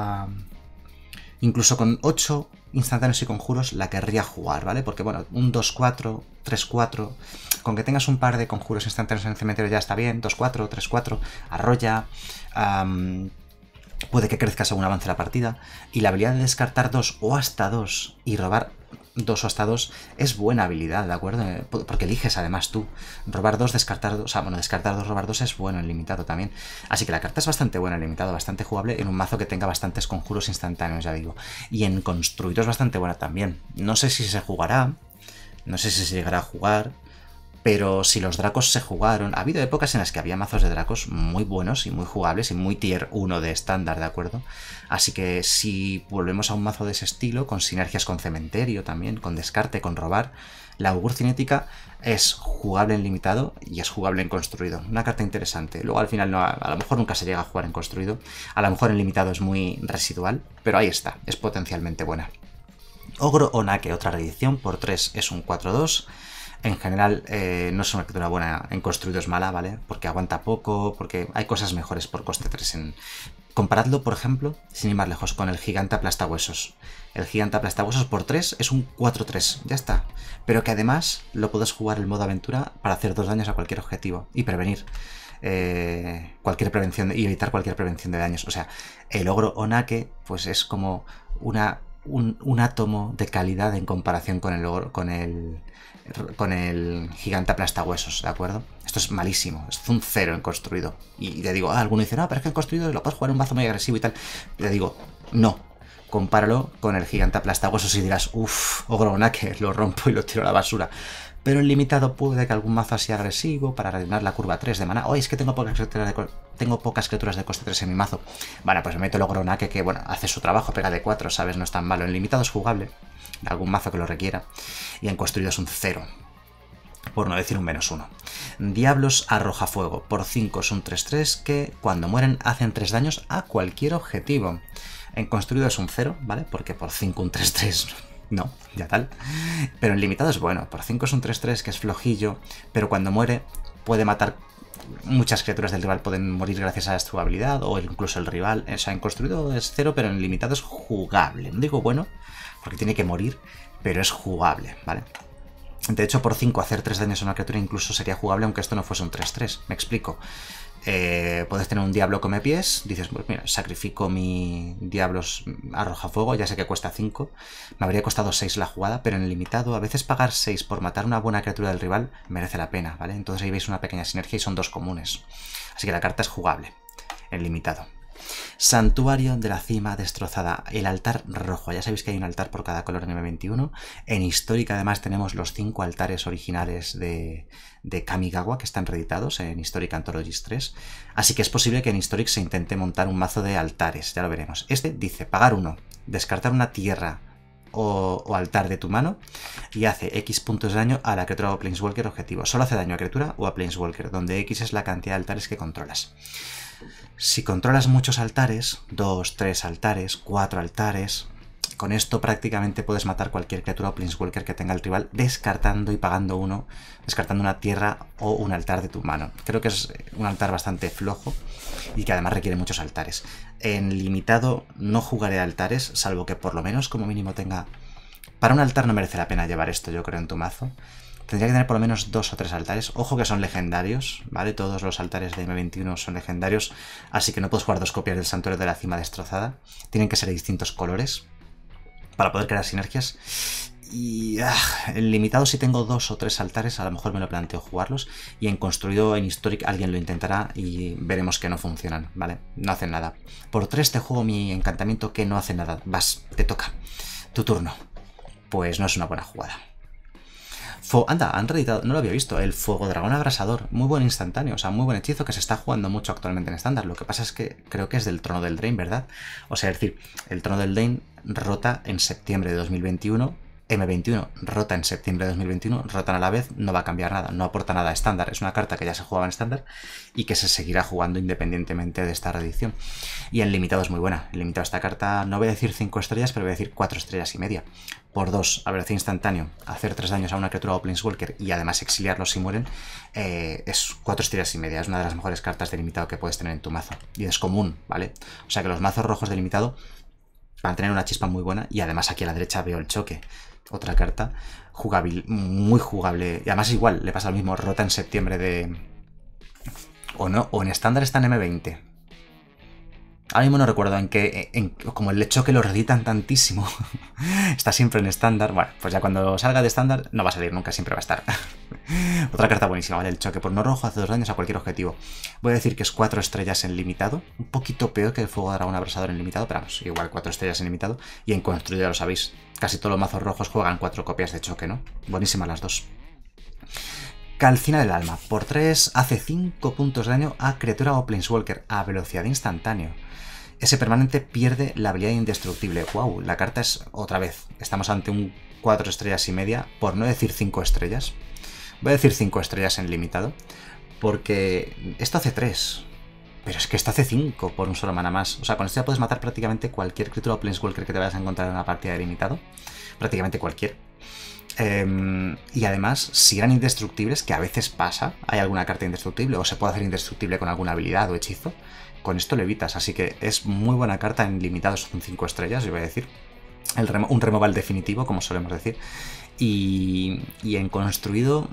incluso con 8 instantáneos y conjuros la querría jugar, ¿vale? Porque bueno, un 2-4, 3-4, con que tengas un par de conjuros instantáneos en el cementerio ya está bien, 2-4, 3-4, arrolla, puede que crezca según avance la partida, y la habilidad de descartar 2 o hasta 2 y robar 2 o hasta 2 es buena habilidad, ¿de acuerdo? Porque eliges además tú. Robar 2, descartar 2, o sea, bueno, descartar 2, robar 2 es bueno en limitado también. Así que la carta es bastante buena en limitado, bastante jugable en un mazo que tenga bastantes conjuros instantáneos, ya digo. Y en construido es bastante buena también. No sé si se jugará, no sé si se llegará a jugar, pero si los dracos se jugaron, ha habido épocas en las que había mazos de dracos muy buenos y muy jugables y muy tier 1 de estándar, ¿de acuerdo? Así que si volvemos a un mazo de ese estilo, con sinergias con cementerio también, con descarte, con robar, la augur cinética es jugable en limitado y es jugable en construido. Una carta interesante. Luego al final no, a lo mejor nunca se llega a jugar en construido, a lo mejor en limitado es muy residual, pero ahí está, es potencialmente buena. Ogro Onake, otra reedición, por 3 es un 4-2. En general no es una criatura buena, en construido es mala, ¿vale? Porque aguanta poco, porque hay cosas mejores por coste 3 en... Comparadlo, por ejemplo, sin ir más lejos, con el gigante aplastahuesos. El gigante aplastahuesos por 3 es un 4-3, ya está. Pero que además lo puedes jugar en modo aventura para hacer 2 daños a cualquier objetivo y prevenir cualquier prevención y evitar cualquier prevención de daños. O sea, el ogro Onake pues es como un átomo de calidad en comparación con el gigante aplastahuesos, ¿de acuerdo? Esto es malísimo, es un 0 en construido. Y te digo, alguno dice, no, pero es que en construido lo puedes jugar en un mazo muy agresivo y tal. Y te digo, no, compáralo con el gigante aplastahuesos y dirás, uff, ogro Onake, lo rompo y lo tiro a la basura. Pero en limitado puede que algún mazo así agresivo para rellenar la curva 3 de mana. Oye, es que tengo pocas criaturas de coste 3 en mi mazo. Bueno, pues me meto el ogro Onake que, bueno, hace su trabajo, pega de 4, ¿sabes? No es tan malo. En limitado es jugable, algún mazo que lo requiera. Y en construido es un 0. Por no decir un -1. Diablos arroja fuego. Por 5 es un 3-3 que cuando mueren hacen 3 daños a cualquier objetivo. En construido es un 0, ¿vale? Porque por 5 un 3-3... No, ya tal. Pero en limitado es bueno. Por 5 es un 3-3 que es flojillo, pero cuando muere puede matar... Muchas criaturas del rival pueden morir gracias a su habilidad, o incluso el rival. O sea, en construido es 0, pero en limitado es jugable. No digo bueno, porque tiene que morir, pero es jugable, ¿vale? De hecho, por 5 hacer 3 daños a una criatura incluso sería jugable, aunque esto no fuese un 3-3. Me explico. Puedes tener un diablo come pies, dices, pues mira, sacrifico mi diablos arroja fuego, ya sé que cuesta 5, me habría costado 6 la jugada, pero en el limitado a veces pagar 6 por matar una buena criatura del rival merece la pena, ¿vale? Entonces ahí veis una pequeña sinergia y son 2 comunes. Así que la carta es jugable, en limitado. Santuario de la cima destrozada, el altar rojo. Ya sabéis que hay un altar por cada color en M21. En Histórica además tenemos los 5 altares originales de Kamigawa que están reeditados en Historic Anthologies 3. Así que es posible que en Historic se intente montar un mazo de altares, ya lo veremos. Este dice pagar 1, descartar una tierra o altar de tu mano y hace X puntos de daño a la criatura o Planeswalker objetivo. Solo hace daño a criatura o a Planeswalker, donde X es la cantidad de altares que controlas. Si controlas muchos altares, 2, 3 altares, 4 altares, con esto prácticamente puedes matar cualquier criatura o Planeswalker que tenga el rival descartando y pagando 1, descartando una tierra o un altar de tu mano. Creo que es un altar bastante flojo y que además requiere muchos altares. En limitado no jugaré altares, salvo que por lo menos como mínimo tenga... Para un altar no merece la pena llevar esto, yo creo, en tu mazo. Tendría que tener por lo menos 2 o 3 altares. Ojo que son legendarios, ¿vale? Todos los altares de M21 son legendarios, así que no puedes jugar 2 copias del Santuario de la Cima Destrozada. Tienen que ser de distintos colores para poder crear sinergias. Y en limitado, si tengo 2 o 3 altares, a lo mejor me lo planteo jugarlos. Y en construido, en Historic, alguien lo intentará y veremos que no funcionan, ¿vale? No hacen nada. Por 3 te juego mi encantamiento que no hace nada. Vas, te toca. Tu turno. Pues no es una buena jugada. Anda, han reeditado, no lo había visto, el Fuego Dragón Abrasador. Muy buen instantáneo, o sea, muy buen hechizo que se está jugando mucho actualmente en estándar. Lo que pasa es que creo que es del Trono del Drain, ¿verdad? O sea, es decir, el Trono del Drain rota en septiembre de 2021, M21 rota en septiembre de 2021, rotan a la vez, no va a cambiar nada, no aporta nada a estándar. Es una carta que ya se jugaba en estándar y que se seguirá jugando independientemente de esta reedición. Y en limitado es muy buena. En limitado esta carta, no voy a decir 5 estrellas, pero voy a decir 4 estrellas y media. Por 2, a velocidad instantáneo, hacer 3 daños a una criatura o Planeswalker y además exiliarlos si mueren, es 4 estrellas y media. Es una de las mejores cartas de limitado que puedes tener en tu mazo. Y es común, ¿vale? O sea que los mazos rojos de limitado van a tener una chispa muy buena. Y además aquí a la derecha veo el choque. Otra carta jugable, muy jugable. Y además igual, le pasa lo mismo, rota en septiembre de... O no, o en estándar está en M20. Ahora mismo no recuerdo en qué... como el hecho que lo reeditan tantísimo. Está siempre en estándar. Bueno, pues ya cuando salga de estándar no va a salir nunca, siempre va a estar. Otra carta buenísima, ¿vale? El choque por no rojo hace 2 daños a cualquier objetivo. Voy a decir que es 4 estrellas en limitado. Un poquito peor que el Fuego Dragón Abrasador en limitado, pero vamos, igual 4 estrellas en limitado. Y en construido ya lo sabéis. Casi todos los mazos rojos juegan 4 copias de choque, ¿no? Buenísimas las dos. Calcina del Alma. Por 3 hace 5 puntos de daño a criatura o Planeswalker a velocidad instantáneo. Ese permanente pierde la habilidad indestructible. ¡Wow! La carta es otra vez. Estamos ante un 4 estrellas y media, por no decir 5 estrellas. Voy a decir 5 estrellas en limitado, porque esto hace 3. Pero es que esto hace 5 por un solo mana más. O sea, con esto ya puedes matar prácticamente cualquier criatura o Planeswalker que te vayas a encontrar en una partida de limitado. Prácticamente cualquier. Y además, si eran indestructibles, que a veces pasa, hay alguna carta indestructible, o se puede hacer indestructible con alguna habilidad o hechizo, con esto lo evitas. Así que es muy buena carta en limitados, son 5 estrellas, yo voy a decir. Un removal definitivo, como solemos decir. Y en construido...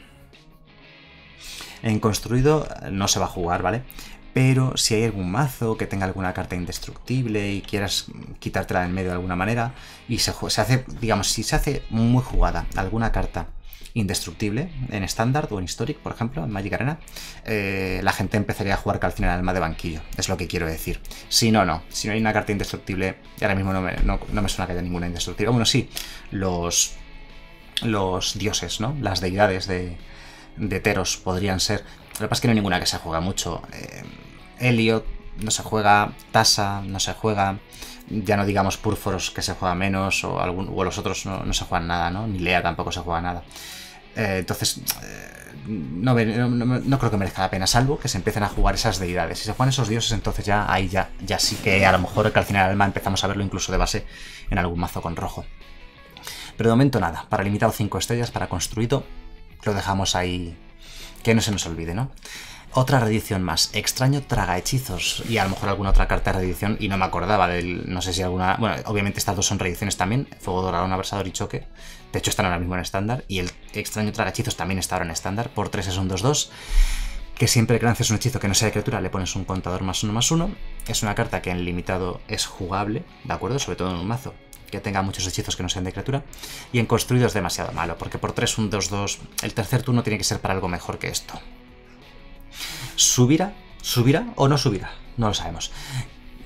En construido no se va a jugar, ¿vale? Pero si hay algún mazo que tenga alguna carta indestructible y quieras quitártela en medio de alguna manera, y se hace, digamos, si se hace muy jugada alguna carta indestructible en estándar o en Historic, por ejemplo, en Magic Arena, la gente empezaría a jugar Calcina del Alma de banquillo, es lo que quiero decir. Si no, no. Si no hay una carta indestructible, ahora mismo no me suena que haya ninguna indestructible. Bueno, sí, los dioses, ¿no? Las deidades de Teros podrían ser. Lo que pasa es que no hay ninguna que se juega mucho. Elliot no se juega, Tasa no se juega, ya no digamos Púrforos que se juega menos, o los otros no se juegan nada, ¿no? Ni Lea tampoco se juega nada. Entonces, no creo que merezca la pena, salvo que se empiecen a jugar esas deidades. Si se juegan esos dioses, entonces ahí ya sí que a lo mejor el Calcina del Alma empezamos a verlo incluso de base en algún mazo con rojo. Pero de momento nada, para limitado 5 estrellas, para construido, lo dejamos ahí, que no se nos olvide, ¿no? Otra reedición más, Extraño Tragahechizos, y a lo mejor alguna otra carta de reedición, y no me acordaba no sé si alguna... Bueno, obviamente estas dos son reediciones también, Fuego Dragón Abrasador y Choque, de hecho están ahora mismo en estándar, y el Extraño Tragahechizos también está ahora en estándar, por 3 es un 2-2, que siempre que lances un hechizo que no sea de criatura le pones un contador +1/+1, es una carta que en limitado es jugable, ¿de acuerdo? Sobre todo en un mazo que tenga muchos hechizos que no sean de criatura, y en construido es demasiado malo, porque por 3 un 2-2, el tercer turno tiene que ser para algo mejor que esto. ¿Subirá? ¿Subirá o no subirá? No lo sabemos.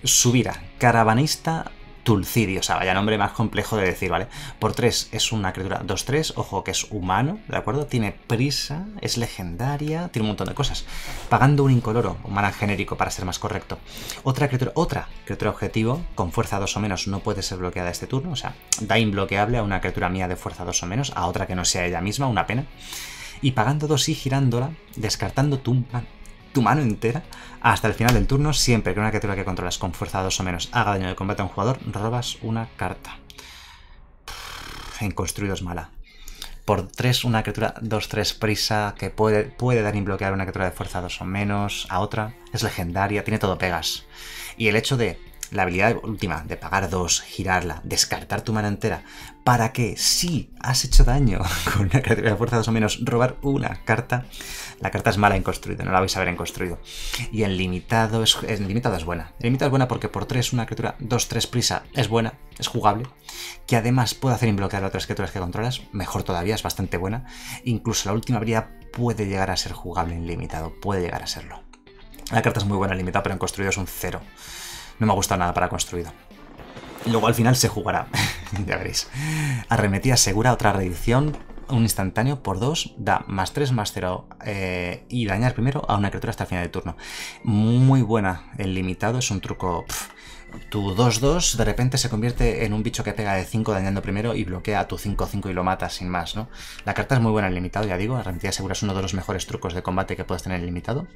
Subira, Caravanista Tulcidio, o sea, vaya nombre más complejo de decir, ¿vale? Por 3 es una criatura 2-3, ojo que es humano, ¿de acuerdo? Tiene prisa, es legendaria, tiene un montón de cosas. Pagando un incoloro, un mana genérico para ser más correcto. Otra criatura objetivo, con fuerza 2 o menos, no puede ser bloqueada este turno, o sea, da imbloqueable a una criatura mía de fuerza 2 o menos, a otra que no sea ella misma, una pena. Y pagando 2 y girándola, descartando tu mano entera, hasta el final del turno, siempre que una criatura que controlas con fuerza 2 o menos haga daño de combate a un jugador, robas una carta. En construido es mala. Por 3, una criatura 2-3 prisa que puede dar imbloquear a una criatura de fuerza 2 o menos, a otra, es legendaria, tiene todo pegas. Y el hecho de la habilidad última de pagar 2, girarla, descartar tu mano entera, para que si has hecho daño con una criatura de fuerza 2 o menos, robar una carta. La carta es mala en construido, no la vais a ver en construido. Y en limitado es buena. En limitado es buena porque por 3 una criatura 2-3 prisa es buena, es jugable. Que además puede hacer inbloquear a otras criaturas que controlas, mejor todavía, es bastante buena. Incluso la última habilidad puede llegar a ser jugable en limitado, puede llegar a serlo. La carta es muy buena en limitado, pero en construido es un 0. No me ha gustado nada para construido. Luego al final se jugará, ya veréis. Arremetida segura, otra reedición, un instantáneo por 2, da +3/+0 y dañar primero a una criatura hasta el final del turno. Muy buena en limitado, es un truco... Tu 2-2 de repente se convierte en un bicho que pega de 5 dañando primero y bloquea a tu 5-5 y lo mata sin más, ¿no? La carta es muy buena en limitado, ya digo, arremetida segura es uno de los mejores trucos de combate que puedes tener en limitado.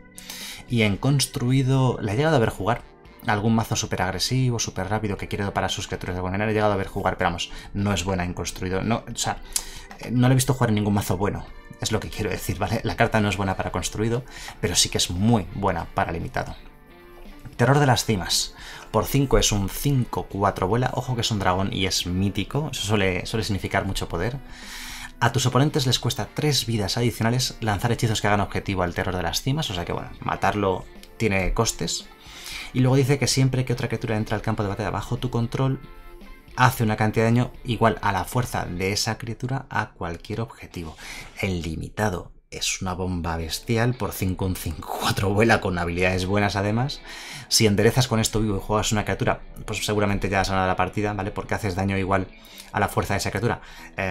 Y en construido, la he llegado a ver jugar. Algún mazo súper agresivo, súper rápido que quiere para sus criaturas de buena manera, he llegado a ver jugar, pero vamos, no es buena en construido. No, o sea, no la he visto jugar en ningún mazo bueno, es lo que quiero decir, ¿vale? La carta no es buena para construido, pero sí que es muy buena para limitado. Terror de las cimas. Por 5 es un 5-4 vuela, ojo que es un dragón y es mítico, eso suele significar mucho poder. A tus oponentes les cuesta 3 vidas adicionales lanzar hechizos que hagan objetivo al terror de las cimas, o sea que bueno, matarlo tiene costes. Y luego dice que siempre que otra criatura entra al campo de batalla bajo tu control, hace una cantidad de daño igual a la fuerza de esa criatura a cualquier objetivo. El limitado es una bomba bestial, por 5 un 5-4 vuela con habilidades buenas además. Si enderezas con esto vivo y juegas una criatura, pues seguramente ya has ganado la partida, ¿vale? Porque haces daño igual a la fuerza de esa criatura.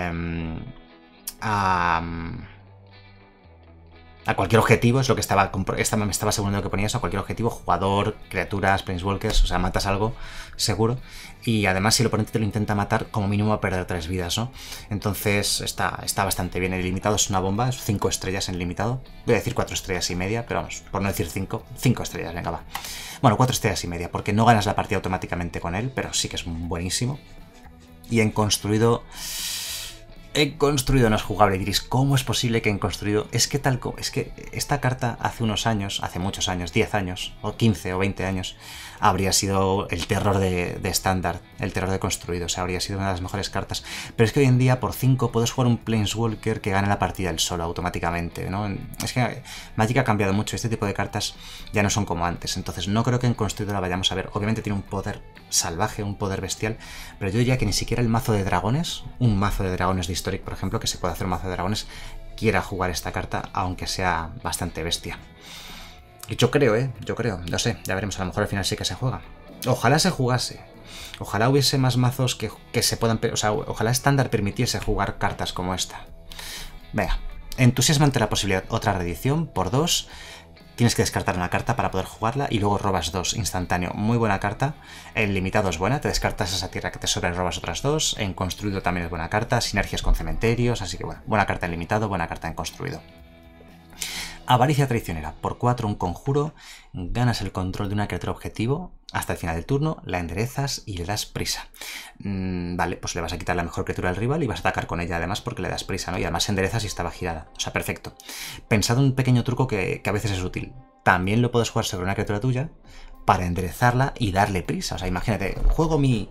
A cualquier objetivo, es lo que me estaba asegurando que ponía eso, a cualquier objetivo, jugador, criaturas, planeswalkers, o sea, matas algo, seguro. Y además si el oponente te lo intenta matar, como mínimo va a perder 3 vidas, ¿no? Entonces está bastante bien. El limitado es una bomba, es 5 estrellas en limitado. Voy a decir 4 estrellas y media, pero vamos, por no decir 5 estrellas, venga, va. Bueno, 4 estrellas y media, porque no ganas la partida automáticamente con él, pero sí que es buenísimo. Y en construido... En construido no es jugable, diréis, ¿cómo es posible que en construido? Es que esta carta hace unos años, hace muchos años, 10 años, o 15 o 20 años, habría sido el terror de estándar, el terror de construido, o sea, habría sido una de las mejores cartas. Pero es que hoy en día, por 5, puedes jugar un Planeswalker que gane la partida él solo, automáticamente, ¿no? Es que Magic ha cambiado mucho, este tipo de cartas ya no son como antes, entonces no creo que en construido la vayamos a ver. Obviamente tiene un poder salvaje, un poder bestial, pero yo diría que ni siquiera el mazo de dragones, un mazo de dragones de Historic, por ejemplo, que se puede hacer un mazo de dragones, quiera jugar esta carta, aunque sea bastante bestia. Yo creo, no sé, ya veremos, a lo mejor al final sí que se juega. Ojalá se jugase, ojalá hubiese más mazos que se puedan, o sea, ojalá estándar permitiese jugar cartas como esta. Venga, entusiasma ante la posibilidad, otra reedición, por 2, tienes que descartar una carta para poder jugarla y luego robas 2 instantáneo. Muy buena carta, en limitado es buena, te descartas esa tierra que te sobra y robas otras 2, en construido también es buena carta, sinergias con cementerios, así que bueno, buena carta en limitado, buena carta en construido. Avaricia traicionera. Por 4 un conjuro, ganas el control de una criatura objetivo hasta el final del turno, la enderezas y le das prisa. Vale, pues le vas a quitar la mejor criatura al rival y vas a atacar con ella además porque le das prisa, ¿no? Y además enderezas y estaba girada. O sea, perfecto. Pensad un pequeño truco que a veces es útil. También lo puedes jugar sobre una criatura tuya para enderezarla y darle prisa. O sea, imagínate, juego mi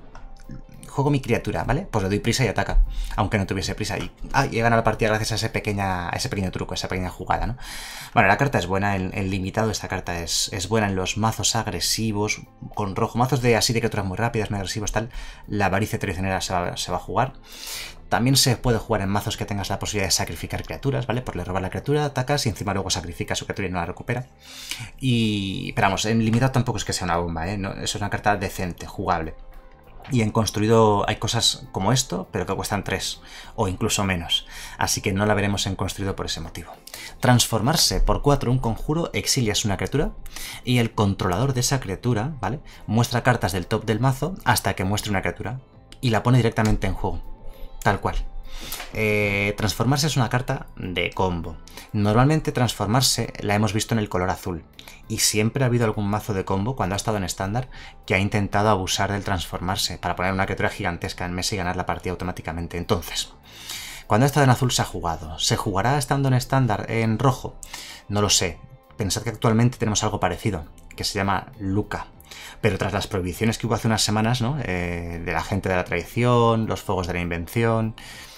juego mi criatura, ¿vale? Pues le doy prisa y ataca, aunque no tuviese prisa. Y he ganado la partida gracias a ese pequeño truco, esa pequeña jugada, ¿no? Bueno, la carta es buena, en limitado esta carta es buena en los mazos agresivos, con rojo, mazos de así de criaturas muy rápidas, muy agresivos, tal. La avaricia traicionera se va a jugar. También se puede jugar en mazos que tengas la posibilidad de sacrificar criaturas, ¿vale? Pues le robas la criatura, atacas y encima luego sacrifica su criatura y no la recupera. Pero vamos, en limitado tampoco es que sea una bomba, ¿eh? No, es una carta decente, jugable. Y en construido hay cosas como esto, pero que cuestan 3 o incluso menos. Así que no la veremos en construido por ese motivo. Transformarse por 4 un conjuro, exilias una criatura y el controlador de esa criatura, ¿vale? Muestra cartas del top del mazo hasta que muestre una criatura y la pone directamente en juego. Tal cual. Transformarse es una carta de combo. Normalmente transformarse la hemos visto en el color azul. Y siempre ha habido algún mazo de combo cuando ha estado en estándar que ha intentado abusar del transformarse para poner una criatura gigantesca en mesa y ganar la partida automáticamente. Entonces, cuando ha estado en azul se ha jugado. ¿Se jugará estando en estándar en rojo? No lo sé. Pensad que actualmente tenemos algo parecido, que se llama Luca. Pero tras las prohibiciones que hubo hace unas semanas, ¿no? De la gente de la traición, los fuegos de la invención,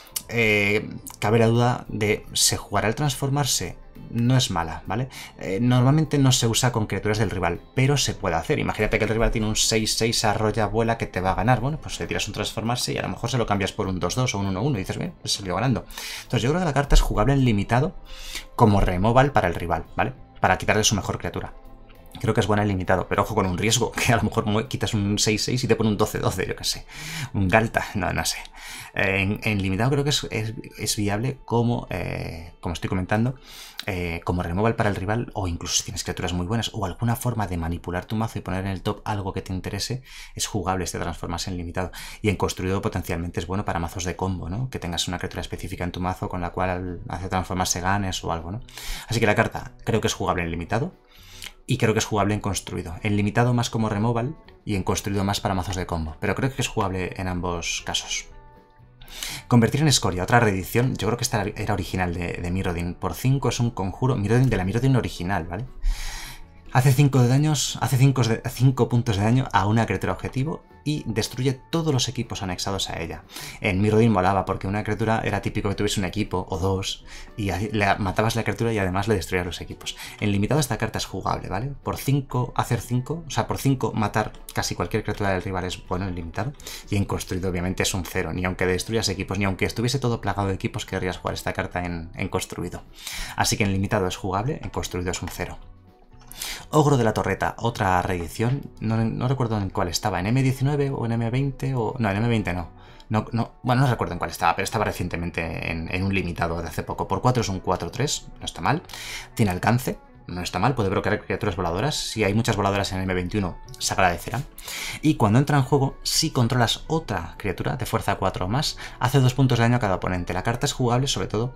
cabe la duda de ¿se jugará el transformarse? No es mala, ¿vale? Normalmente no se usa con criaturas del rival, pero se puede hacer. Imagínate que el rival tiene un 6-6 arrolla vuela que te va a ganar. Bueno, pues le tiras un transformarse y a lo mejor se lo cambias por un 2-2 o un 1-1 y dices, bien, pues salió ganando. Entonces yo creo que la carta es jugable en limitado como removal para el rival, ¿vale? Para quitarle su mejor criatura. Creo que es buena en limitado, pero ojo con un riesgo, que a lo mejor quitas un 6-6 y te pone un 12-12, yo qué sé. Un Galta, no sé. En limitado creo que es viable como estoy comentando, como removal para el rival, o incluso si tienes criaturas muy buenas, o alguna forma de manipular tu mazo y poner en el top algo que te interese, es jugable este transformarse en limitado. Y en construido potencialmente es bueno para mazos de combo, ¿no? Que tengas una criatura específica en tu mazo con la cual hace transformarse ganes o algo, ¿no? Así que la carta creo que es jugable en limitado. Y creo que es jugable en construido. En limitado más como removal y en construido más para mazos de combo. Pero creo que es jugable en ambos casos. Convertir en escoria, otra reedición. Yo creo que esta era original de Mirrodin. Por 5 es un conjuro de la Mirrodin original, ¿vale? Hace 5 puntos de daño a una criatura objetivo y destruye todos los equipos anexados a ella. En Mirrodin molaba porque una criatura era típico que tuviese un equipo o dos y le matabas la criatura y además le destruías los equipos. En limitado esta carta es jugable, ¿vale? Por 5 hacer 5, o sea, por 5 matar casi cualquier criatura del rival es bueno en limitado. Y en construido obviamente es un 0, ni aunque destruyas equipos, ni aunque estuviese todo plagado de equipos querrías jugar esta carta en construido. Así que en limitado es jugable, en construido es un 0. Ogro de la Torreta, otra reedición, no recuerdo en cuál estaba, en M19 o en M20 o... No, en M20 no. Bueno, no recuerdo en cuál estaba, pero estaba recientemente en un limitado de hace poco. Por 4 es un 4-3, no está mal. Tiene alcance, no está mal, puede bloquear criaturas voladoras. Si hay muchas voladoras en M21, se agradecerá. Y cuando entra en juego, si controlas otra criatura de fuerza 4 o más, hace 2 puntos de daño a cada oponente. La carta es jugable sobre todo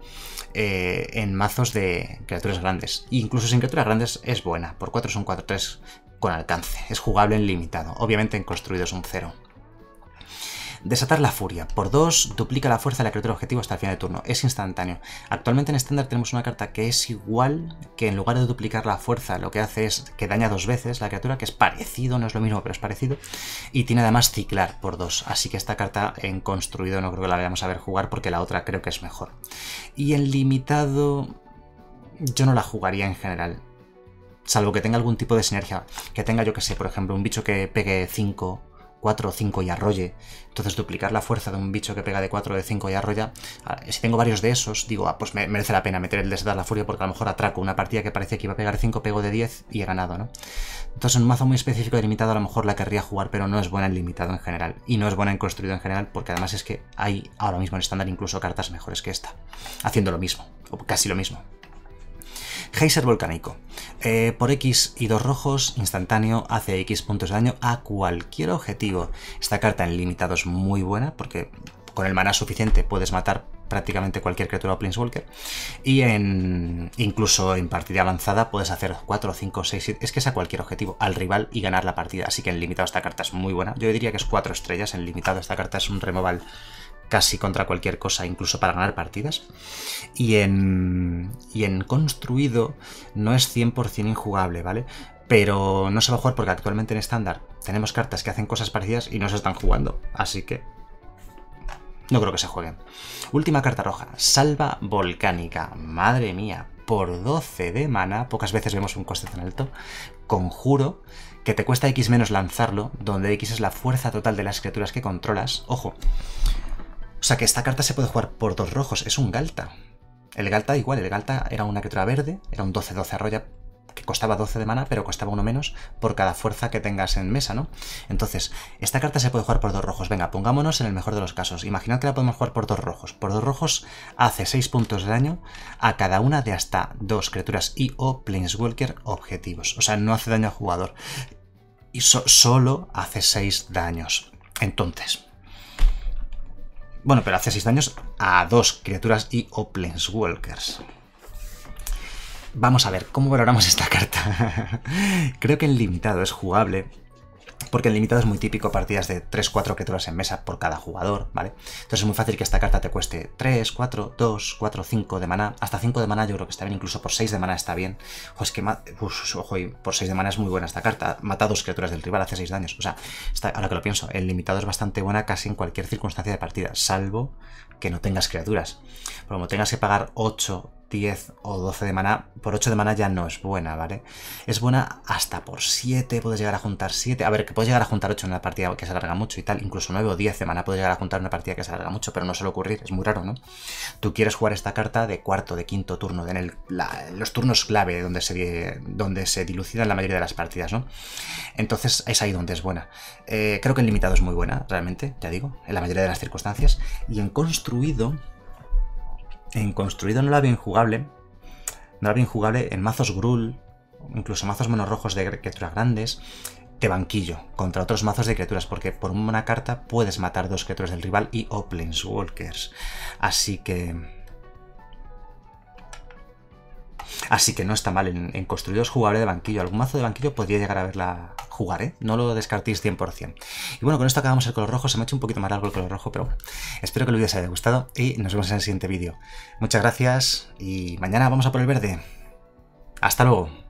en mazos de criaturas grandes. E incluso sin criaturas grandes es buena. Por 4 es un 4-3 con alcance. Es jugable en limitado. Obviamente en construido es un 0. Desatar la furia. Por 2 duplica la fuerza de la criatura objetivo hasta el final de turno. Es instantáneo. Actualmente en estándar tenemos una carta que es igual, que en lugar de duplicar la fuerza lo que hace es que daña 2 veces la criatura, que es parecido, no es lo mismo pero es parecido. Y tiene además ciclar por 2. Así que esta carta en construido no creo que la vayamos a ver jugar porque la otra creo que es mejor. Y en limitado yo no la jugaría en general. Salvo que tenga algún tipo de sinergia. Que tenga, yo que sé, por ejemplo, un bicho que pegue 5... 4 o 5 y arrolle, entonces duplicar la fuerza de un bicho que pega de 4 o de 5 y arrolla, si tengo varios de esos, digo, pues me merece la pena meter el desatar la furia porque a lo mejor atraco una partida que parece que iba a pegar 5, pego de 10 y he ganado, ¿no? Entonces un mazo muy específico de limitado a lo mejor la querría jugar, pero no es buena en limitado en general, y no es buena en construido en general, porque además es que hay ahora mismo en estándar incluso cartas mejores que esta, haciendo lo mismo, o casi lo mismo. Geyser volcánico. Por X y 2 rojos, instantáneo, hace X puntos de daño a cualquier objetivo. Esta carta en limitado es muy buena porque con el maná suficiente puedes matar prácticamente cualquier criatura o planeswalker. Y incluso en partida avanzada puedes hacer 4, 5, 6, 7, es que es a cualquier objetivo, al rival y ganar la partida. Así que en limitado esta carta es muy buena. Yo diría que es 4 estrellas en limitado. Esta carta es un removal casi contra cualquier cosa, incluso para ganar partidas. Y en construido no es 100% injugable, ¿vale? Pero no se va a jugar porque actualmente en estándar tenemos cartas que hacen cosas parecidas y no se están jugando, así que no creo que se jueguen. Última carta roja, Salva Volcánica. Madre mía, por 12 de mana, pocas veces vemos un coste tan alto. Conjuro, que te cuesta X menos lanzarlo, donde X es la fuerza total de las criaturas que controlas. Ojo, o sea que esta carta se puede jugar por 2 rojos, es un Ghalta. El Ghalta igual, el Ghalta era una criatura verde, era un 12-12 arroya, que costaba 12 de mana, pero costaba uno menos por cada fuerza que tengas en mesa, ¿no? Entonces, esta carta se puede jugar por 2 rojos. Venga, pongámonos en el mejor de los casos. Imaginad que la podemos jugar por 2 rojos. Por 2 rojos hace 6 puntos de daño a cada una de hasta 2 criaturas y o Planeswalker objetivos. O sea, no hace daño al jugador. Y solo hace 6 daños. Entonces... Bueno, pero hace 6 daños a 2 criaturas y o Planeswalkers. Vamos a ver, ¿cómo valoramos esta carta? Creo que en limitado es jugable, porque en limitado es muy típico partidas de 3-4 criaturas en mesa por cada jugador, ¿vale? Entonces es muy fácil que esta carta te cueste 3, 4, 2, 4, 5 de mana. Hasta 5 de mana yo creo que está bien, incluso por 6 de mana está bien. Ojo, es que ojo, por 6 de mana es muy buena esta carta. Mata a 2 criaturas del rival, hace 6 daños. O sea, ahora que lo pienso, el limitado es bastante buena casi en cualquier circunstancia de partida, salvo que no tengas criaturas. Pero como tengas que pagar 8, 10 o 12 de mana, por 8 de mana ya no es buena, ¿vale? Es buena hasta por 7, puedes llegar a juntar 7. A ver, que puedes llegar a juntar 8 en una partida que se alarga mucho y tal, incluso 9 o 10 de mana puedes llegar a juntar en una partida que se alarga mucho, pero no suele ocurrir, es muy raro, ¿no? Tú quieres jugar esta carta de cuarto, de quinto turno, en los turnos clave donde se dilucidan la mayoría de las partidas, ¿no? Entonces es ahí donde es buena. Creo que en limitado es muy buena, realmente, ya digo, en la mayoría de las circunstancias. Y en construido no la veo injugable. No la veo injugable en mazos Gruul, incluso mazos monorrojos de criaturas grandes, de banquillo, contra otros mazos de criaturas, porque por una carta puedes matar 2 criaturas del rival y o Planeswalkers. Así que no está mal. En construidos jugable de banquillo. Algún mazo de banquillo podría llegar a verla jugar, ¿eh? No lo descartéis 100%. Y bueno, con esto acabamos el color rojo. Se me ha hecho un poquito más largo el color rojo, pero bueno. Espero que el vídeo os haya gustado y nos vemos en el siguiente vídeo. Muchas gracias y mañana vamos a por el verde. Hasta luego.